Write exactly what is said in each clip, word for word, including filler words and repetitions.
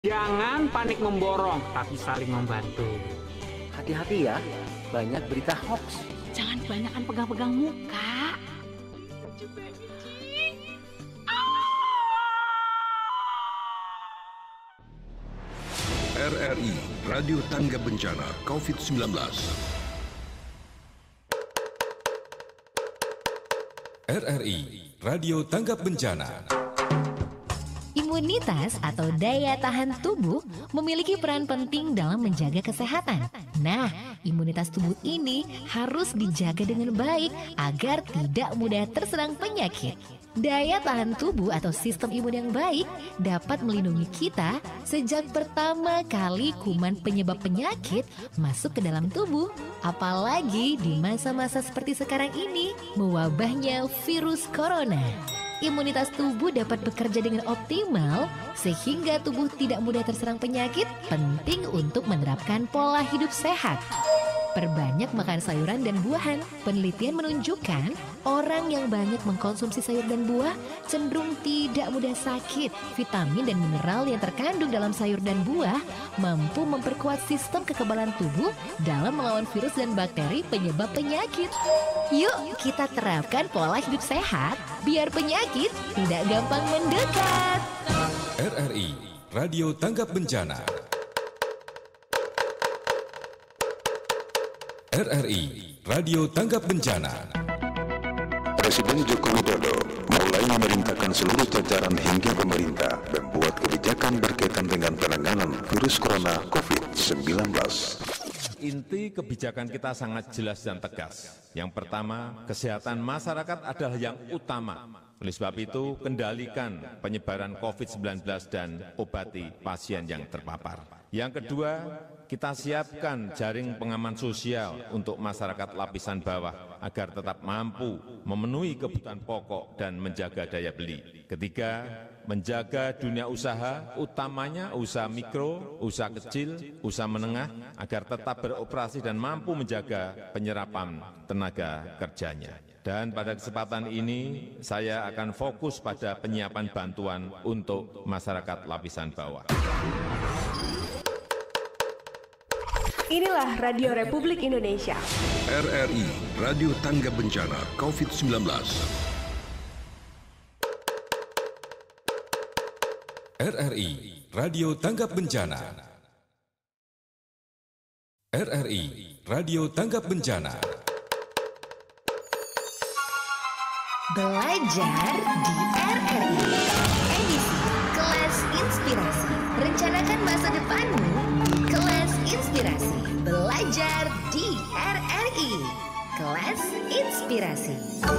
Jangan panik memborong, tapi saling membantu. Hati-hati ya, banyak berita hoax. Jangan kebanyakan pegang-pegang muka. R R I, Radio Tangga Bencana covid sembilan belas. R R I, Radio Tanggap Bencana. Imunitas atau daya tahan tubuh memiliki peran penting dalam menjaga kesehatan. Nah, imunitas tubuh ini harus dijaga dengan baik agar tidak mudah terserang penyakit. Daya tahan tubuh atau sistem imun yang baik dapat melindungi kita sejak pertama kali kuman penyebab penyakit masuk ke dalam tubuh. Apalagi di masa-masa seperti sekarang ini, mewabahnya virus corona. Imunitas tubuh dapat bekerja dengan optimal sehingga tubuh tidak mudah terserang penyakit. Penting untuk menerapkan pola hidup sehat. Perbanyak makan sayuran dan buahan. Penelitian menunjukkan orang yang banyak mengkonsumsi sayur dan buah cenderung tidak mudah sakit. Vitamin dan mineral yang terkandung dalam sayur dan buah mampu memperkuat sistem kekebalan tubuh dalam melawan virus dan bakteri penyebab penyakit. Yuk kita terapkan pola hidup sehat biar penyakit tidak gampang mendekat. R R I, Radio Tanggap Bencana. R R I, Radio Tanggap Bencana. Presiden Joko Widodo mulai memerintahkan seluruh jajaran hingga pemerintah membuat kebijakan berkaitan dengan penanganan virus corona covid sembilan belas. Inti kebijakan kita sangat jelas dan tegas. Yang pertama, kesehatan masyarakat adalah yang utama. Oleh sebab itu, kendalikan penyebaran covid sembilan belas dan obati pasien yang terpapar. Yang kedua, kita siapkan jaring pengaman sosial untuk masyarakat lapisan bawah agar tetap mampu memenuhi kebutuhan pokok dan menjaga daya beli. Ketiga, menjaga dunia usaha, utamanya usaha mikro, usaha kecil, usaha menengah, agar tetap beroperasi dan mampu menjaga penyerapan tenaga kerjanya. Dan pada kesempatan ini, saya akan fokus pada penyiapan bantuan untuk masyarakat lapisan bawah. Inilah Radio Republik Indonesia. R R I, Radio Tangga Bencana covid sembilan belas. R R I, Radio Tanggap Bencana. R R I, Radio Tanggap Bencana. Belajar di R R I. Edisi Kelas Inspirasi. Rencanakan masa depanmu di Kelas Inspirasi. Belajar di R R I. Kelas Inspirasi.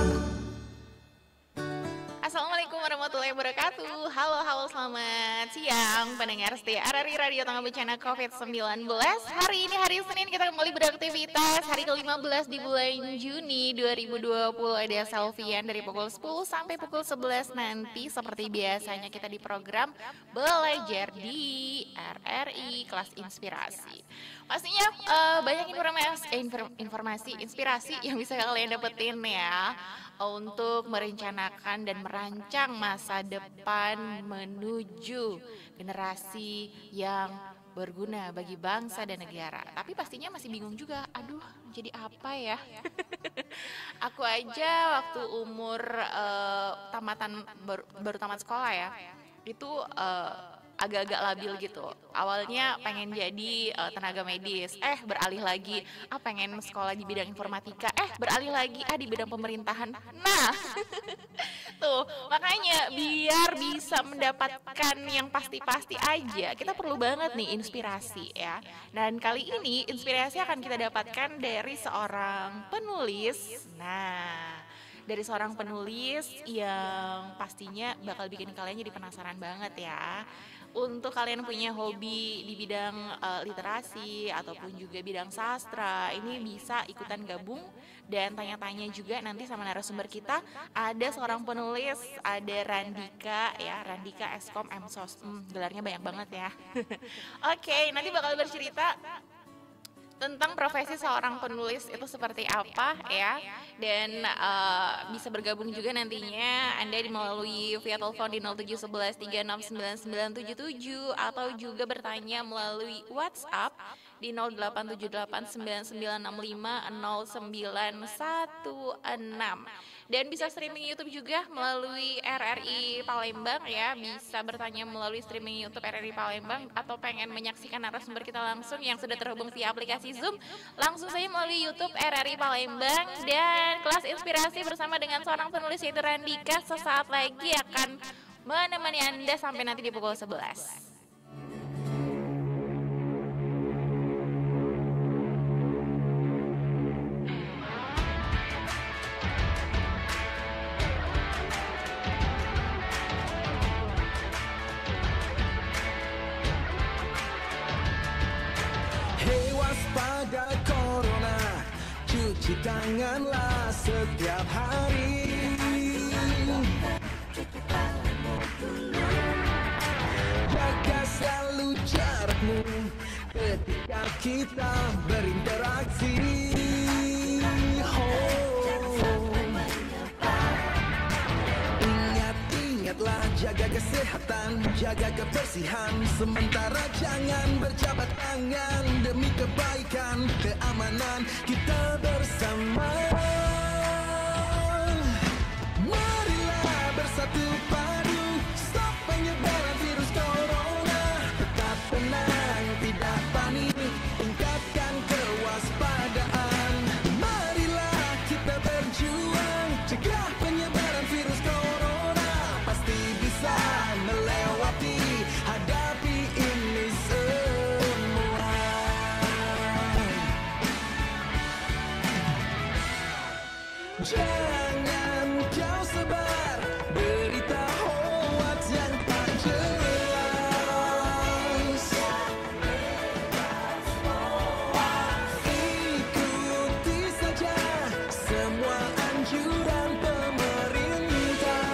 Assalamualaikum warahmatullahi wabarakatuh. Halo, halo, selamat siang pendengar setia R R I Radio Tanggap Bencana covid sembilan belas. Hari ini hari Senin kita kembali beraktivitas. Hari ke lima belas di bulan Juni dua ribu dua puluh. Ada Selvian dari pukul sepuluh sampai pukul sebelas nanti. Seperti biasanya kita di program Belajar di R R I Kelas Inspirasi. Pastinya uh, banyak informasi, eh, informasi, inspirasi yang bisa kalian dapetin ya untuk merencanakan dan merancang masa depan menuju generasi yang berguna bagi bangsa dan negara. Tapi pastinya masih bingung juga, aduh jadi apa ya? Aku aja waktu umur uh, tamatan baru, baru tamat sekolah ya, itu uh, agak-agak labil gitu. Awalnya pengen jadi uh, tenaga medis, eh beralih lagi, ah pengen sekolah di bidang informatika, eh beralih lagi, ah di bidang pemerintahan. Nah, tuh makanya biar bisa mendapatkan yang pasti-pasti aja, kita perlu banget nih inspirasi ya. Dan kali ini inspirasi akan kita dapatkan dari seorang penulis. Nah, dari seorang penulis yang pastinya bakal bikin kalian jadi penasaran banget ya. Untuk kalian punya hobi di bidang uh, literasi ataupun juga bidang sastra, ini bisa ikutan gabung dan tanya-tanya juga nanti sama narasumber kita. Ada seorang penulis, ada Randika ya, Randika Eskom Emsos. Hmm, gelarnya banyak banget ya. Oke, okay, nanti bakal bercerita tentang profesi seorang penulis itu seperti apa ya. Dan uh, bisa bergabung juga nantinya Anda melalui via telepon di nol tujuh satu satu tiga enam sembilan sembilan tujuh tujuh atau juga bertanya melalui WhatsApp di nol delapan tujuh delapan sembilan sembilan enam lima nol sembilan satu enam. Dan bisa streaming YouTube juga melalui R R I Palembang ya. Bisa bertanya melalui streaming YouTube R R I Palembang atau pengen menyaksikan narasumber kita langsung yang sudah terhubung via aplikasi Zoom, langsung saja melalui YouTube R R I Palembang. Dan kelas inspirasi bersama dengan seorang penulis yaitu Randika sesaat lagi akan menemani Anda sampai nanti di pukul sebelas. Waspada corona, cuci tanganlah setiap hari. Jaga selalu jarakmu ketika kita berinteraksi. Oh. Ingat, ingatlah jaga kesehatan, jaga kebersihan. Sementara jangan berjabat tangan demi kebaikan, keamanan kita bersama. Marilah bersatu padu, stop penyebaran virus corona. Tetap tenang, tidak panik, tingkatkan kewaspadaan. Marilah kita berjuang, cegah penyebaran virus corona. Pasti bisa melewati, hadapi ini semua. Jangan kau sebar berita hoax yang tak jelas. Ikuti saja semua anjuran pemerintah.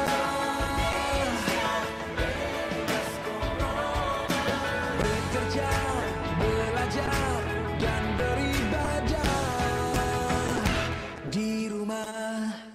Bekerja, belajar, dan beribadah di rumah.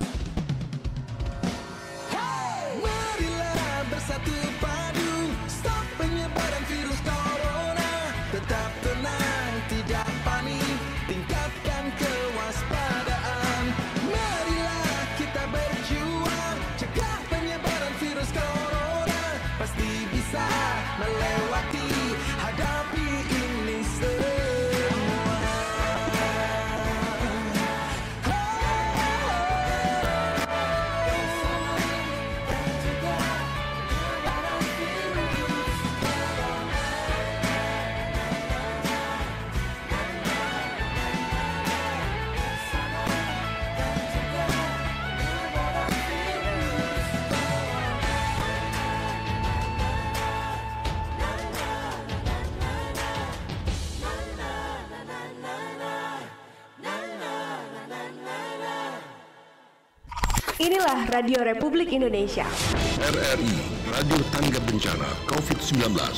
Hey! Marilah bersatu padu, stop penyebaran virus corona. Tetap tenang, tidak panik, tingkatkan kewaspadaan. Marilah kita berjuang, cegah penyebaran virus corona. Pasti bisa melewati, hadapi ini semua. Inilah Radio Republik Indonesia. R R I, Radio Tanggap Bencana covid sembilan belas.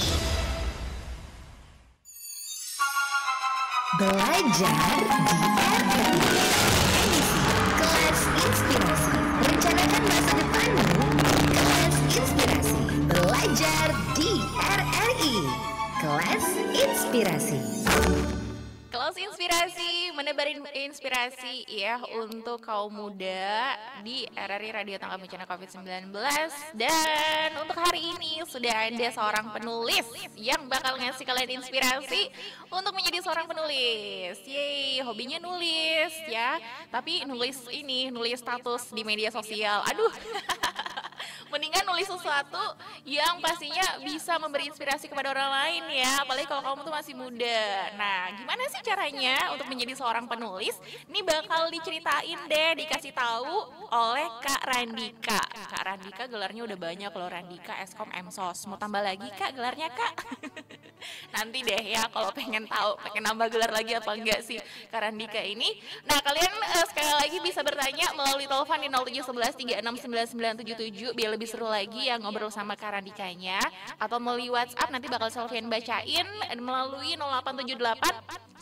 Belajar di R R I. Kelas Inspirasi. Rencanakan masa depanmu. Kelas Inspirasi. Belajar di R R I. Kelas Inspirasi. Kelas Inspirasi, menebar inspirasi ya untuk kaum muda di R R I Radio Tanggap Bencana covid sembilan belas. Dan untuk hari ini sudah ada seorang penulis yang bakal ngasih kalian inspirasi untuk menjadi seorang penulis. Yeay, hobinya nulis ya. Tapi nulis ini, nulis status di media sosial. Aduh. Mendingan nulis sesuatu yang pastinya bisa memberi inspirasi kepada orang lain ya. Apalagi kalau kamu tuh masih muda. Nah, gimana sih caranya untuk menjadi seorang penulis? Ini bakal diceritain deh, dikasih tahu oleh Kak Randika. Kak Randika gelarnya udah banyak loh, Randika Eskom Emsos. Mau tambah lagi Kak gelarnya Kak? Nanti deh ya kalau pengen tahu, pengen nambah gelar lagi apa enggak sih Kak Randika ini. Nah, kalian uh, sekali lagi bisa bertanya melalui telepon di nol tujuh satu satu tiga enam sembilan sembilan tujuh tujuh biar lebih seru lagi ya ngobrol sama Kak Randikanya, atau melalui WhatsApp nanti bakal Selvian bacain melalui nol delapan tujuh delapan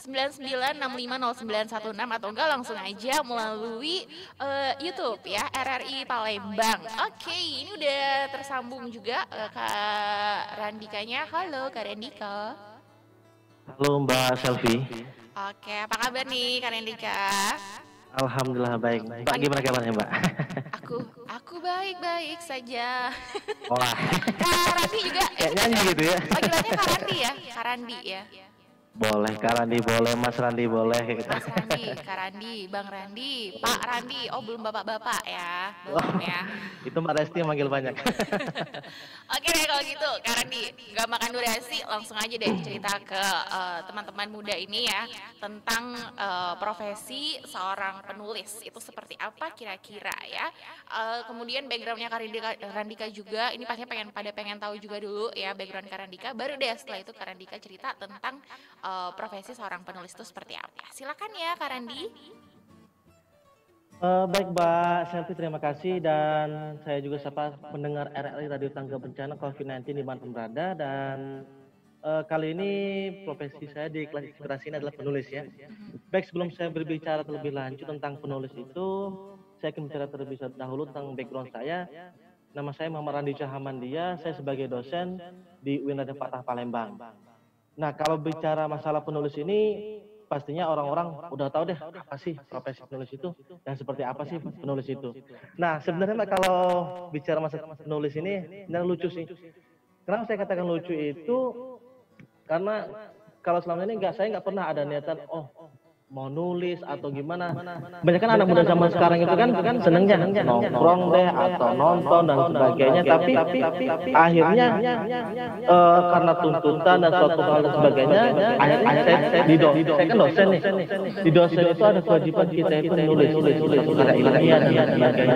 sembilan sembilan enam lima nol sembilan satu enam atau enggak langsung aja melalui uh, YouTube ya R R I Palembang. Oke, ini udah tersambung juga uh, Kak Randikanya. Halo Kak Randika. Halo Mbak Selvi. Oke, apa kabar nih Kak Randika? Alhamdulillah baik. Mbak gimana kabarnya Mbak? Aku aku baik-baik saja. Wah. Kak Randi juga. Kayak nyanyi gitu ya. Panggilannya Kak Randi ya, Kak Randi ya. Boleh Kak Randi, boleh Mas Randi, boleh kayak gitu. Mas Randi, Kak Randi, Bang Randi, Pak Randi. Oh belum bapak-bapak ya, belum ya. Itu Mbak Resti yang manggil banyak. Oke deh kalau gitu, Kak Randi, nggak makan durasi, langsung aja deh cerita ke uh, teman-teman muda ini ya tentang uh, profesi seorang penulis itu seperti apa kira-kira ya. Uh, kemudian backgroundnya Kak Randika, Randika juga, ini pastinya pengen pada pengen tahu juga dulu ya background Kak Randika. Baru deh setelah itu Kak Randika cerita tentang uh, profesi seorang penulis itu seperti apa. Silakan ya Kak Randi. Uh, baik Mbak Selvi, terima kasih, dan saya juga sapa mendengar R R I Radio Tangga Bencana covid sembilan belas di mana berada, dan uh, kali ini profesi saya di klasifikasi ini adalah penulis ya. Baik, sebelum saya berbicara terlebih lanjut tentang penulis itu, saya akan bicara terlebih dahulu tentang background saya. Nama saya Muhammad Randi Cahamandia, saya sebagai dosen di U I N Raden Fatah Palembang. Nah, kalau bicara masalah penulis ini, pastinya orang-orang udah tahu deh apa sih profesi penulis itu dan seperti apa sih penulis itu. Nah, sebenarnya Mbak, kalau bicara masalah penulis ini, benar lucu sih. Kenapa saya katakan lucu itu? Karena kalau selama ini nggak, saya nggak pernah ada niatan, oh mau nulis atau gimana. Banyak kan anak muda zaman sekarang itu kan kan senengnya nongkrong deh atau nonton dan sebagainya, tapi tapi akhirnya uh, karena tuntutan dan suatu hal dan sebagainya, akhirnya saya, saya di dosen, saya kan dosen nih, di dosen itu ada kewajiban kita itu nulis nulis nulis karya ilmiah dan sebagainya.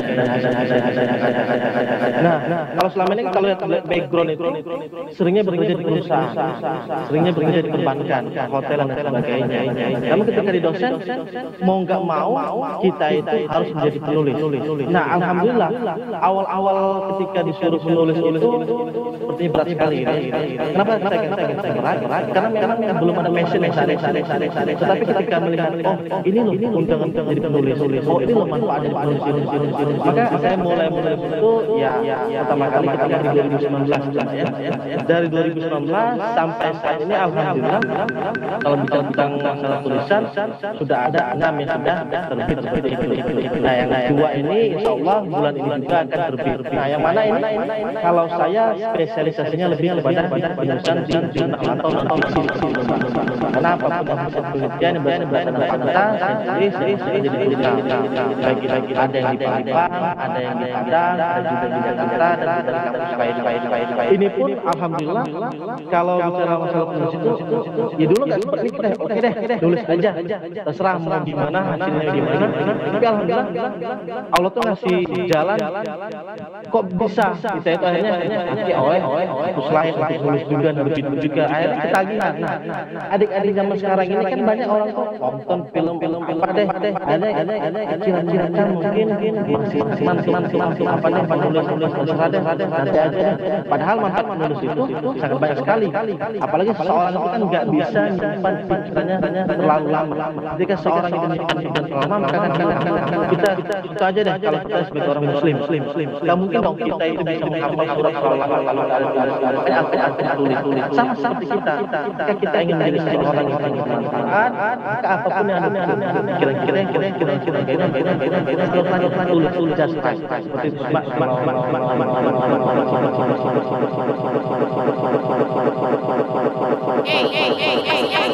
Nah, kalau selama ini kalau lihat background itu seringnya bekerja di perusahaan, seringnya bekerja di perbankan, hotel dan sebagainya. Namun ketika di dosen, mau nggak mau kita itu harus menjadi penulis. Nah, alhamdulillah awal-awal ketika disuruh penulis itu sepertinya berat sekali. Kenapa saya katakan berat? Karena memang belum ada passion yang sare sare sare sare. Tetapi ketika melihat, oh ini loh undangan jadi penulis, oh ini loh manfaat dari penulis ini, maka saya mulai mulai itu ya pertama kali ketika di dua ribu sembilan belas ya. Dari dua ribu sembilan belas sampai saat ini alhamdulillah kalau bicara tentang masalah tulisan sudah ada enam yang sudah terbit seperti itu. Nah, yang kedua ini insya Allah bulan ini juga akan terbit. Nah, yang mana ini? Kalau saya spesialisasinya lebih kepada penulisan jurnal atau non-fiksi. Kenapa? Hasil penelitian yang berdasarkan fakta, saya tulis, saya jadi jurnal. Bagi-bagi ada yang di Palembang, ada yang di Padang, ada juga di Jakarta, dan juga di kampus lain-lain. Ini pun alhamdulillah kalau bicara masalah penulis itu, ya dulu nggak seperti ini, kita oke deh, tulis aja. Terserah mau gimana, hasilnya gimana. Tapi alhamdulillah Allah tuh ngasih jalan. Kok bisa kita itu akhirnya nanti oleh terus lain tulis juga, lebih juga akhirnya ketagihan. Nah, adik-adik zaman sekarang ini kan banyak orang tuh nonton film-film apa deh, ada ada ada kecil-kecilan kan mungkin masih masih masih masih apa deh penulis nulis terserah deh nanti aja deh. Padahal manfaat menulis itu sangat banyak sekali. Apalagi seorang itu kan nggak bisa menyimpan pikirannya terlalu lama. Ketika seorang itu menyimpan pikiran terlalu lama, maka kan kita kita aja deh kalau kita sebagai orang muslim muslim muslim nggak mungkin dong kita itu bisa menghafal surat makanya artinya tulis tulis sama seperti kita ketika kita ingin menjadi seorang yang bermanfaat, maka apapun yang ada kira-kira yang kira-kira yang kira-kira yang kira-kira yang kira-kira tulis tulis just right seperti itu. Mak mak mak mak mak Hey hey hey hey hey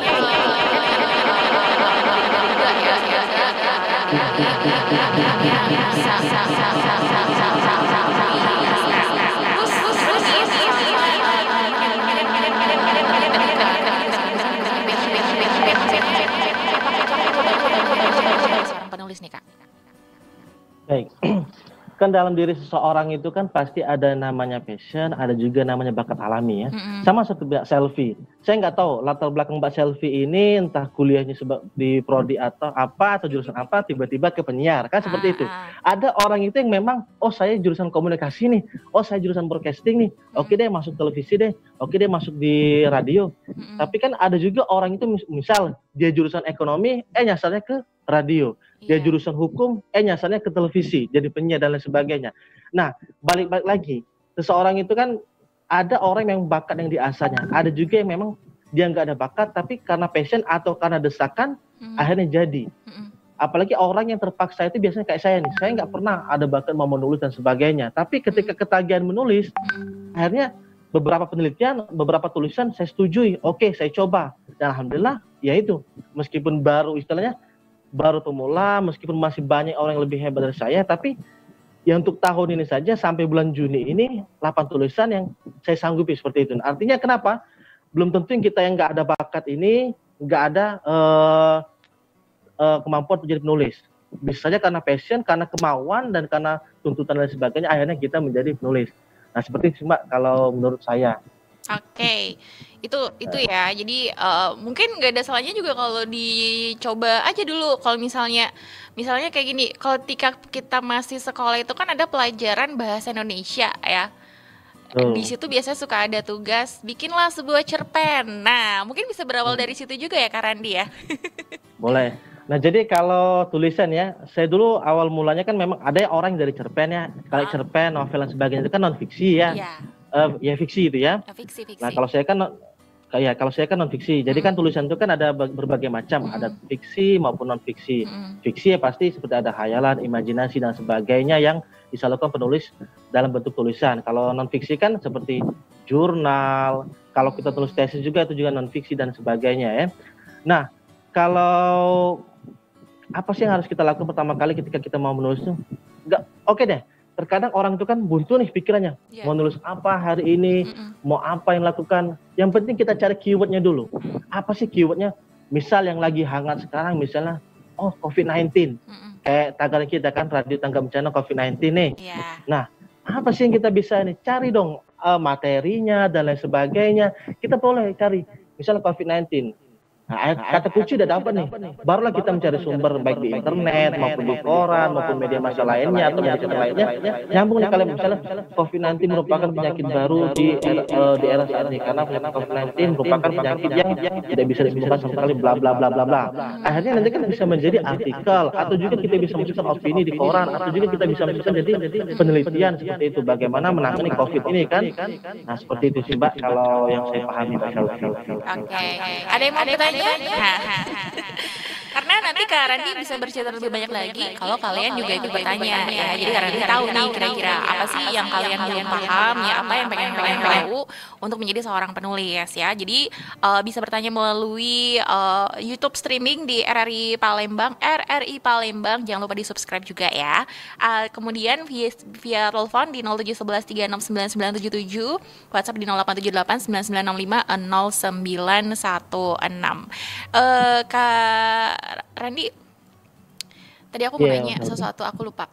penulis nih Kak. Baik. Kan dalam diri seseorang itu kan pasti ada namanya passion, ada juga namanya bakat alami ya. Mm-hmm. Sama seperti Selvi. saya nggak tahu latar belakang Mbak Selvi ini, entah kuliahnya seba- di prodi atau apa atau jurusan apa, tiba-tiba ke penyiar kan seperti itu. Ada orang itu yang memang, oh saya jurusan komunikasi nih, oh saya jurusan broadcasting nih, oke deh masuk televisi deh, oke deh masuk di radio. Tapi kan ada juga orang itu mis- misal dia jurusan ekonomi, eh nyasarnya ke radio. Dia jurusan hukum, eh nyasarnya ke televisi, jadi penyiar dan lain sebagainya. Nah balik-balik lagi, seseorang itu kan ada orang yang bakat yang diasahnya, ada juga yang memang dia nggak ada bakat, tapi karena passion atau karena desakan hmm. akhirnya jadi. Hmm. Apalagi orang yang terpaksa itu biasanya kayak saya nih, saya nggak pernah ada bakat mau menulis dan sebagainya, tapi ketika ketagihan menulis, hmm. akhirnya beberapa penelitian, beberapa tulisan saya setujui, oke saya coba, dan alhamdulillah ya itu, meskipun baru istilahnya baru pemula, meskipun masih banyak orang yang lebih hebat dari saya, tapi ya untuk tahun ini saja sampai bulan Juni ini delapan tulisan yang saya sanggupi seperti itu. Artinya kenapa? Belum tentu yang kita yang nggak ada bakat ini nggak ada uh, uh, kemampuan untuk jadi penulis. Bisa saja karena passion, karena kemauan dan karena tuntutan dan sebagainya akhirnya kita menjadi penulis. Nah seperti itu Mbak kalau menurut saya. Oke, okay. itu itu ya. Jadi uh, mungkin nggak ada salahnya juga kalau dicoba aja dulu. Kalau misalnya, misalnya kayak gini, kalau ketika kita masih sekolah itu kan ada pelajaran bahasa Indonesia ya. Oh. Di situ biasanya suka ada tugas, bikinlah sebuah cerpen. Nah, mungkin bisa berawal dari situ juga ya, Kak Randi ya. Boleh. Nah jadi kalau tulisan ya, saya dulu awal mulanya kan memang ada orang dari cerpen ya, kalau cerpen, novel dan sebagainya itu kan non fiksi ya. Yeah. Uh, ya fiksi itu ya. ya fiksi, fiksi. Nah kalau saya kan kayak kalau saya kan non fiksi. Jadi hmm. kan tulisan itu kan ada berbagai macam, hmm. ada fiksi maupun non fiksi. Hmm. Fiksi ya pasti seperti ada khayalan, imajinasi dan sebagainya yang disalurkan penulis dalam bentuk tulisan. Kalau non fiksi kan seperti jurnal. Kalau kita tulis tesis juga itu juga non fiksi dan sebagainya ya. Nah kalau apa sih yang harus kita lakukan pertama kali ketika kita mau menulis itu? Enggak, oke okay deh. Terkadang orang itu kan buntu nih pikirannya, yeah. mau nulis apa hari ini, Mm-mm. mau apa yang lakukan. Yang penting kita cari keywordnya dulu. Apa sih keywordnya? Misal yang lagi hangat sekarang, misalnya, oh covid sembilan belas. Mm-mm. Kayak tagar kita kan, Radio Tanggap Bencana covid sembilan belas nih. Yeah. Nah, apa sih yang kita bisa nih? Cari dong uh, materinya dan lain sebagainya. Kita boleh cari, misalnya covid sembilan belas. Nah, kata kunci udah dapat nih. Barulah kita mencari sumber baik di internet maupun di koran maupun media massa lainnya atau media massa lainnya. Nyambung nih kalian misalnya covid sembilan belas merupakan penyakit baru di era, uh, di era saat ini karena penyakit covid sembilan belas merupakan penyakit yang tidak bisa disembuhkan sama sekali bla bla bla bla bla. Akhirnya nanti kan bisa menjadi artikel atau juga kita bisa masukkan opini di koran atau juga kita bisa masukkan jadi penelitian seperti itu bagaimana menangani covid ini kan. Nah seperti itu sih Mbak kalau yang saya pahami Mbak Selvi. Oke, ada yang mau bertanya? Karena nanti Kak Randi bisa bercerita lebih banyak lagi kalau kalian juga ikut bertanya ya. Jadi Kak Randi tahu nih kira-kira apa sih yang kalian belum paham ya, apa yang pengen kalian tahu untuk menjadi seorang penulis ya. Jadi uh, bisa bertanya melalui uh, YouTube streaming di R R I Palembang, R R I Palembang, jangan lupa di subscribe juga ya. Uh, kemudian via, via telepon di nol tujuh satu satu tiga enam sembilan sembilan tujuh tujuh, WhatsApp di nol delapan tujuh delapan sembilan sembilan enam lima nol sembilan satu enam. Uh, Kak Randi, tadi aku mau yeah, nanya sesuatu, aku lupa.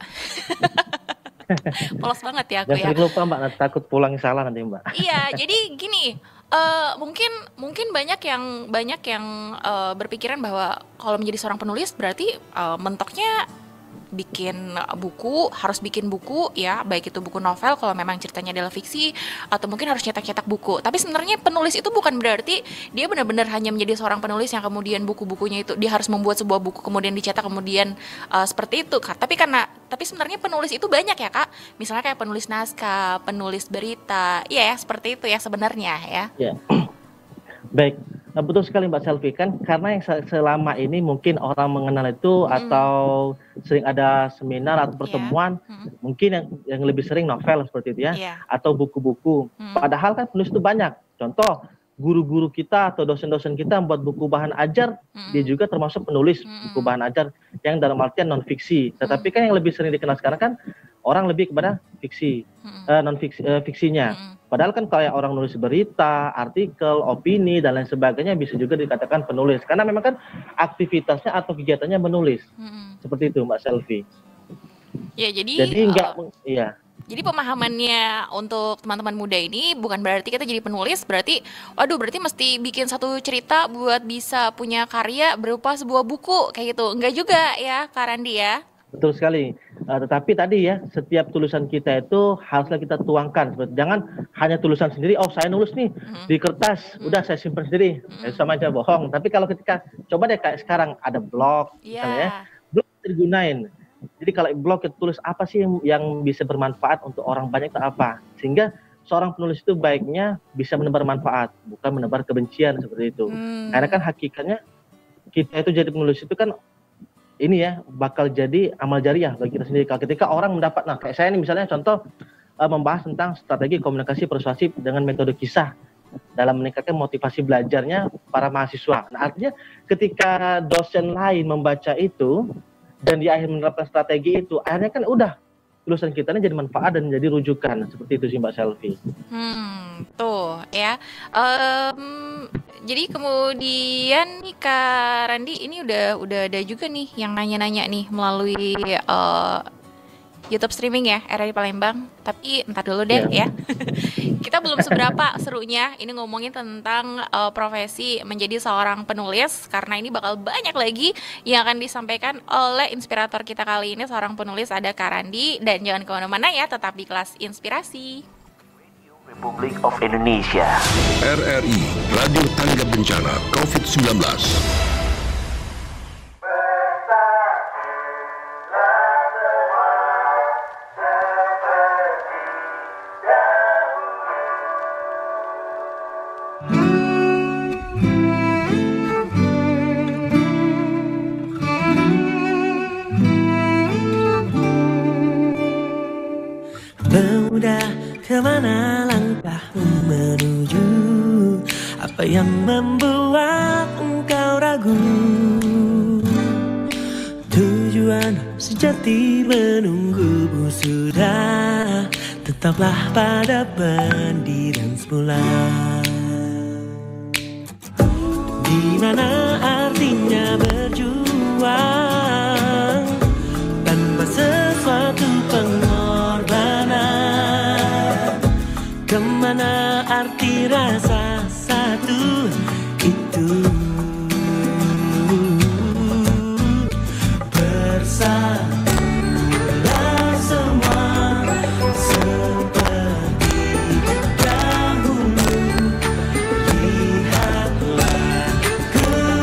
Polos banget ya aku Jangan ya. lupa Mbak, nanti takut pulang salah nanti Mbak. Iya, jadi gini, uh, mungkin mungkin banyak yang banyak yang uh, berpikiran bahwa kalau menjadi seorang penulis berarti uh, mentoknya bikin buku, harus bikin buku ya, baik itu buku novel kalau memang ceritanya adalah fiksi, atau mungkin harus cetak-cetak buku. Tapi sebenarnya penulis itu bukan berarti dia benar-benar hanya menjadi seorang penulis yang kemudian buku-bukunya itu dia harus membuat sebuah buku kemudian dicetak kemudian uh, seperti itu Kak. Tapi karena tapi sebenarnya penulis itu banyak ya Kak. Misalnya kayak penulis naskah, penulis berita. Iya ya, seperti itu ya sebenarnya ya. Iya. Baik. Nah, betul sekali Mbak Selvi kan karena yang selama ini mungkin orang mengenal itu hmm. atau sering ada seminar atau pertemuan yeah. hmm. mungkin yang yang lebih sering novel seperti itu ya yeah. atau buku-buku. Hmm. Padahal kan penulis itu banyak. Contoh guru-guru kita atau dosen-dosen kita membuat buku bahan ajar, hmm. dia juga termasuk penulis hmm. buku bahan ajar yang dalam artian non fiksi. Tetapi hmm. kan yang lebih sering dikenal sekarang kan orang lebih kepada fiksi, hmm. uh, non fiksi, uh, fiksinya. Hmm. Padahal kan kayak orang nulis berita, artikel, opini dan lain sebagainya bisa juga dikatakan penulis. Karena memang kan aktivitasnya atau kegiatannya menulis. Hmm. Seperti itu Mbak Selvi. Ya jadi. Jadi enggak, uh, iya. Jadi pemahamannya untuk teman-teman muda ini bukan berarti kita jadi penulis, berarti waduh berarti mesti bikin satu cerita buat bisa punya karya berupa sebuah buku kayak gitu. Enggak juga ya Kak Randi ya? Betul sekali. Uh, tetapi tadi ya, setiap tulisan kita itu haruslah kita tuangkan. Jangan hanya tulisan sendiri, oh saya nulis nih mm-hmm. di kertas, mm-hmm. udah saya simpan sendiri. Mm-hmm. Ya, sama aja bohong. Tapi kalau ketika, coba deh kayak sekarang ada blog, yeah. misalnya ya, blog digunain. Jadi kalau blog kita tulis apa sih yang, yang bisa bermanfaat untuk orang banyak itu apa. Sehingga seorang penulis itu baiknya bisa menebar manfaat, bukan menebar kebencian seperti itu. Mm. Karena kan hakikatnya kita itu jadi penulis itu kan ini ya bakal jadi amal jariah bagi kita sendiri. Kalau ketika orang mendapat, nah kayak saya ini misalnya contoh uh, membahas tentang strategi komunikasi persuasif dengan metode kisah dalam meningkatkan motivasi belajarnya para mahasiswa. Nah artinya ketika dosen lain membaca itu dan di akhir menerapkan strategi itu, akhirnya kan udah tulisan kita ini jadi manfaat dan jadi rujukan. Seperti itu sih Mbak Selvi. Hmm, tuh ya. Um, jadi kemudian nih Kak Randi, ini udah udah ada juga nih yang nanya-nanya nih melalui uh, YouTube streaming ya, R R I Palembang. Tapi entar dulu deh yeah. ya. Kita belum seberapa serunya ini ngomongin tentang uh, profesi menjadi seorang penulis, karena ini bakal banyak lagi yang akan disampaikan oleh inspirator kita kali ini, seorang penulis ada Kak Randi. Dan jangan kemana-mana ya, tetap di Kelas Inspirasi Republik of Indonesia. R R I Radio Tanggap Bencana covid sembilan belas. Kemana langkahmu menuju? Apa yang membuat engkau ragu? Tujuan sejati menunggumu sudah. Tetaplah pada pendidikan semula. Di mana artinya berjuang tanpa sesuatu pengorbanan? Kemana arti rasa satu itu? Bersatulah semua seperti dahulu. Lihatlah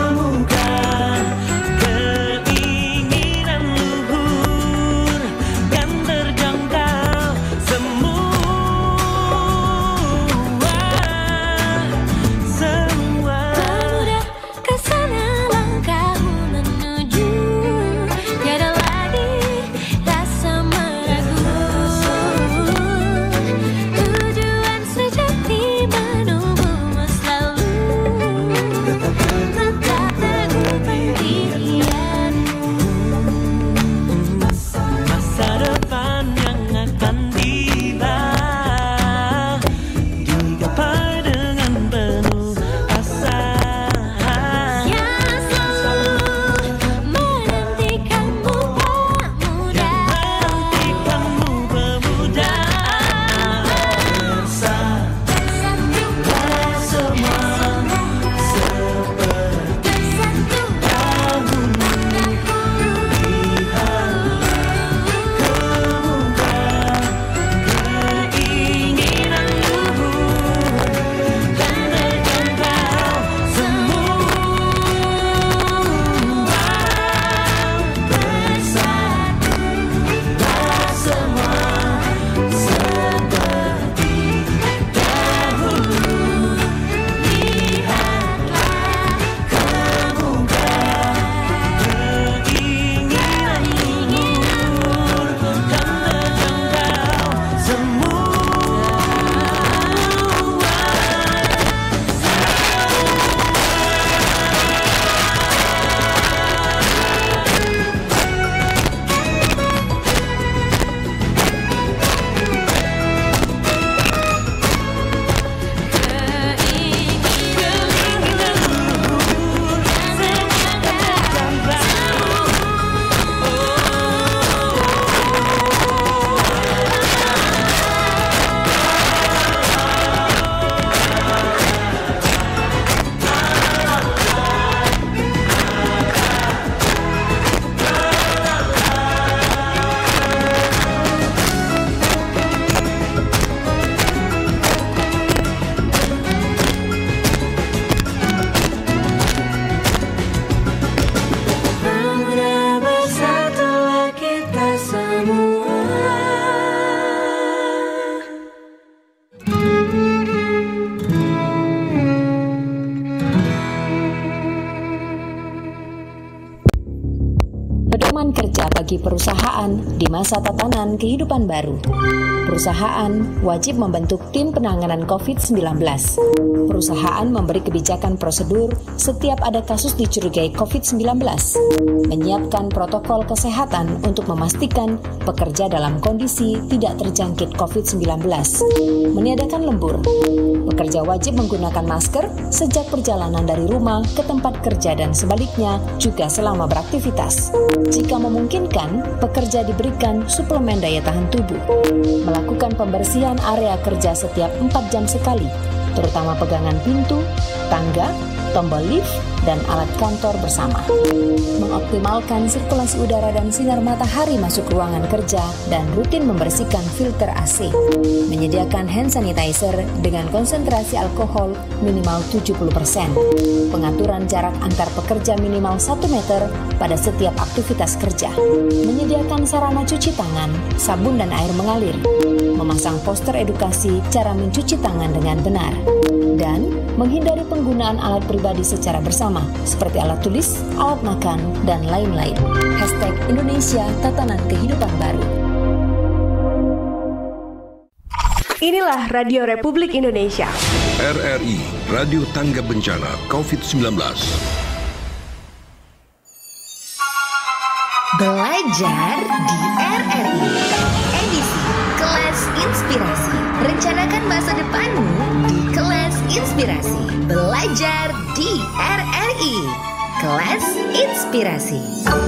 kerja bagi perusahaan di masa tatanan kehidupan baru. Perusahaan wajib membentuk tim penanganan covid sembilan belas. Perusahaan memberi kebijakan prosedur setiap ada kasus dicurigai covid sembilan belas. Menyiapkan protokol kesehatan untuk memastikan pekerja dalam kondisi tidak terjangkit covid sembilan belas. Meniadakan lembur. Pekerja wajib menggunakan masker sejak perjalanan dari rumah ke tempat kerja dan sebaliknya juga selama beraktivitas. Jika memungkinkan, pekerja diberikan suplemen daya tahan tubuh. Melakukan pembersihan area kerja setiap empat jam sekali, terutama pegangan pintu, tangga, tombol lift, dan alat kantor bersama. Mengoptimalkan sirkulasi udara dan sinar matahari masuk ruangan kerja dan rutin membersihkan filter A C. Menyediakan hand sanitizer dengan konsentrasi alkohol minimal tujuh puluh persen. Pengaturan jarak antar pekerja minimal satu meter pada setiap aktivitas kerja. Menyediakan sarana cuci tangan, sabun dan air mengalir. Memasang poster edukasi cara mencuci tangan dengan benar. Dan menghindari penggunaan alat pribadi secara bersama, seperti alat tulis, alat makan, dan lain-lain. Hashtag Indonesia Tatanan Kehidupan Baru. Inilah Radio Republik Indonesia. R R I, Radio Tangga Bencana covid sembilan belas. Belajar di R R I. Edisi Kelas Inspirasi. Rencanakan masa depanmu di Kelas Inspirasi. Belajar di R R I. Kelas Inspirasi.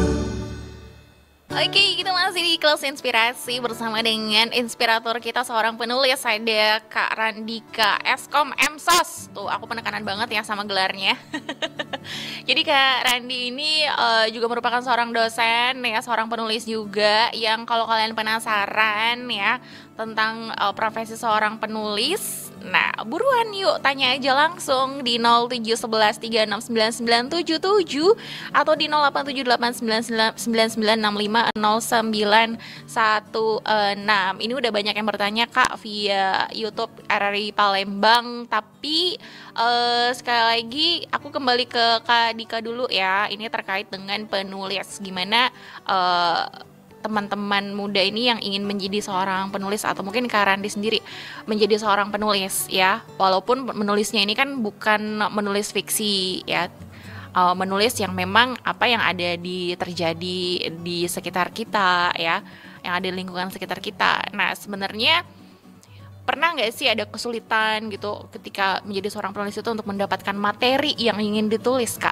Oke, kita masih di Kelas Inspirasi bersama dengan inspirator kita, seorang penulis, ada Kak Randika, Eskom M S O S. Tuh, aku penekanan banget ya sama gelarnya. Jadi Kak Randi ini uh, juga merupakan seorang dosen ya, seorang penulis juga, yang kalau kalian penasaran ya tentang uh, profesi seorang penulis, nah buruan yuk tanya aja langsung di nol tujuh satu satu tiga enam sembilan sembilan tujuh tujuh atau di nol delapan tujuh delapan sembilan sembilan sembilan enam lima nol sembilan satu enam. Ini udah banyak yang bertanya Kak via YouTube R R I Palembang, tapi uh, sekali lagi aku kembali ke Kak Dika dulu ya. Ini terkait dengan penulis, gimana uh, teman-teman muda ini yang ingin menjadi seorang penulis, atau mungkin Kak Randi sendiri menjadi seorang penulis ya, walaupun menulisnya ini kan bukan menulis fiksi ya, uh, menulis yang memang apa yang ada di terjadi di sekitar kita ya, yang ada di lingkungan sekitar kita. Nah sebenarnya pernah nggak sih ada kesulitan gitu ketika menjadi seorang penulis itu untuk mendapatkan materi yang ingin ditulis, Kak?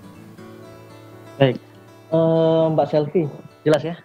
Baik, uh, Mbak Selvi, jelas ya.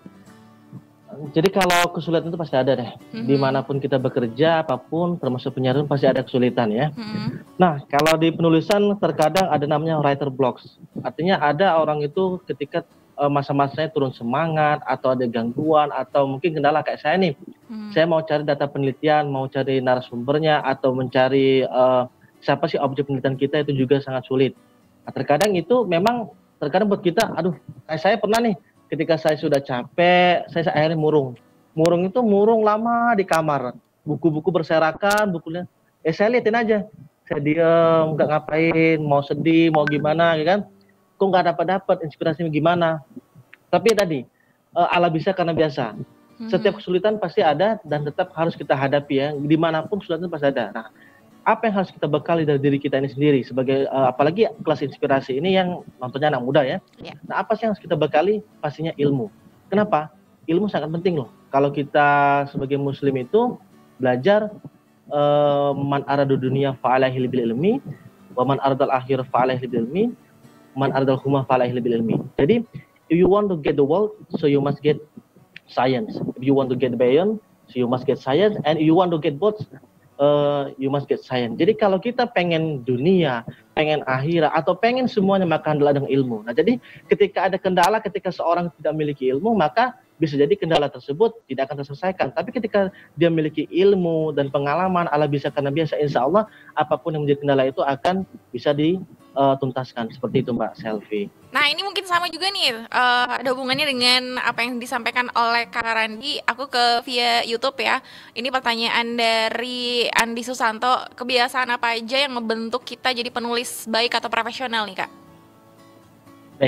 Jadi kalau kesulitan itu pasti ada deh. Mm-hmm. Dimanapun kita bekerja, apapun, termasuk penyiaran pasti ada kesulitan ya. Mm-hmm. Nah, kalau di penulisan terkadang ada namanya writer blocks. Artinya ada orang itu ketika uh, masa-masanya turun semangat, atau ada gangguan, atau mungkin kendala kayak saya nih. Mm-hmm. Saya mau cari data penelitian, mau cari narasumbernya, atau mencari uh, siapa sih objek penelitian kita, itu juga sangat sulit. Nah, terkadang itu memang, terkadang buat kita, aduh, kayak saya pernah nih, ketika saya sudah capek, saya akhirnya murung. Murung itu murung lama di kamar. Buku-buku berserakan, bukunya. Eh saya liatin aja. Saya diem, nggak ngapain, mau sedih, mau gimana, ya kan? Kok nggak dapat-dapat inspirasinya gimana? Tapi tadi, uh, ala bisa karena biasa. Hmm. Setiap kesulitan pasti ada dan tetap harus kita hadapi ya. Dimanapun kesulitan pasti ada. Nah, apa yang harus kita bekali dari diri kita ini sendiri sebagai uh, apalagi kelas inspirasi ini yang nontonnya anak muda ya. Yeah. Nah, apa sih yang harus kita bekali? Pastinya ilmu. Kenapa? Ilmu sangat penting loh. Kalau kita sebagai muslim itu belajar uh, man aradu dunia fa'alaihi bil ilmi wa man aradal akhir fa'alaihi bil ilmi man aradal huma fa'alaihi bil ilmi. Jadi if you want to get the world, so you must get science. If you want to get beyond, so you must get science, and if you want to get both, Uh, you must get science. Jadi kalau kita pengen dunia, pengen akhirat, atau pengen semuanya, maka adalah dengan ilmu. Nah jadi ketika ada kendala, ketika seorang tidak memiliki ilmu, maka bisa jadi kendala tersebut tidak akan terselesaikan. Tapi ketika dia memiliki ilmu dan pengalaman, ala bisa karena biasa, insya Allah apapun yang menjadi kendala itu akan bisa dituntaskan. Seperti itu Mbak Selvi. Nah ini mungkin sama juga nih, uh, ada hubungannya dengan apa yang disampaikan oleh Kak Randi. Aku ke via YouTube ya. Ini pertanyaan dari Andi Susanto. Kebiasaan apa aja yang membentuk kita jadi penulis baik atau profesional nih Kak? Baik,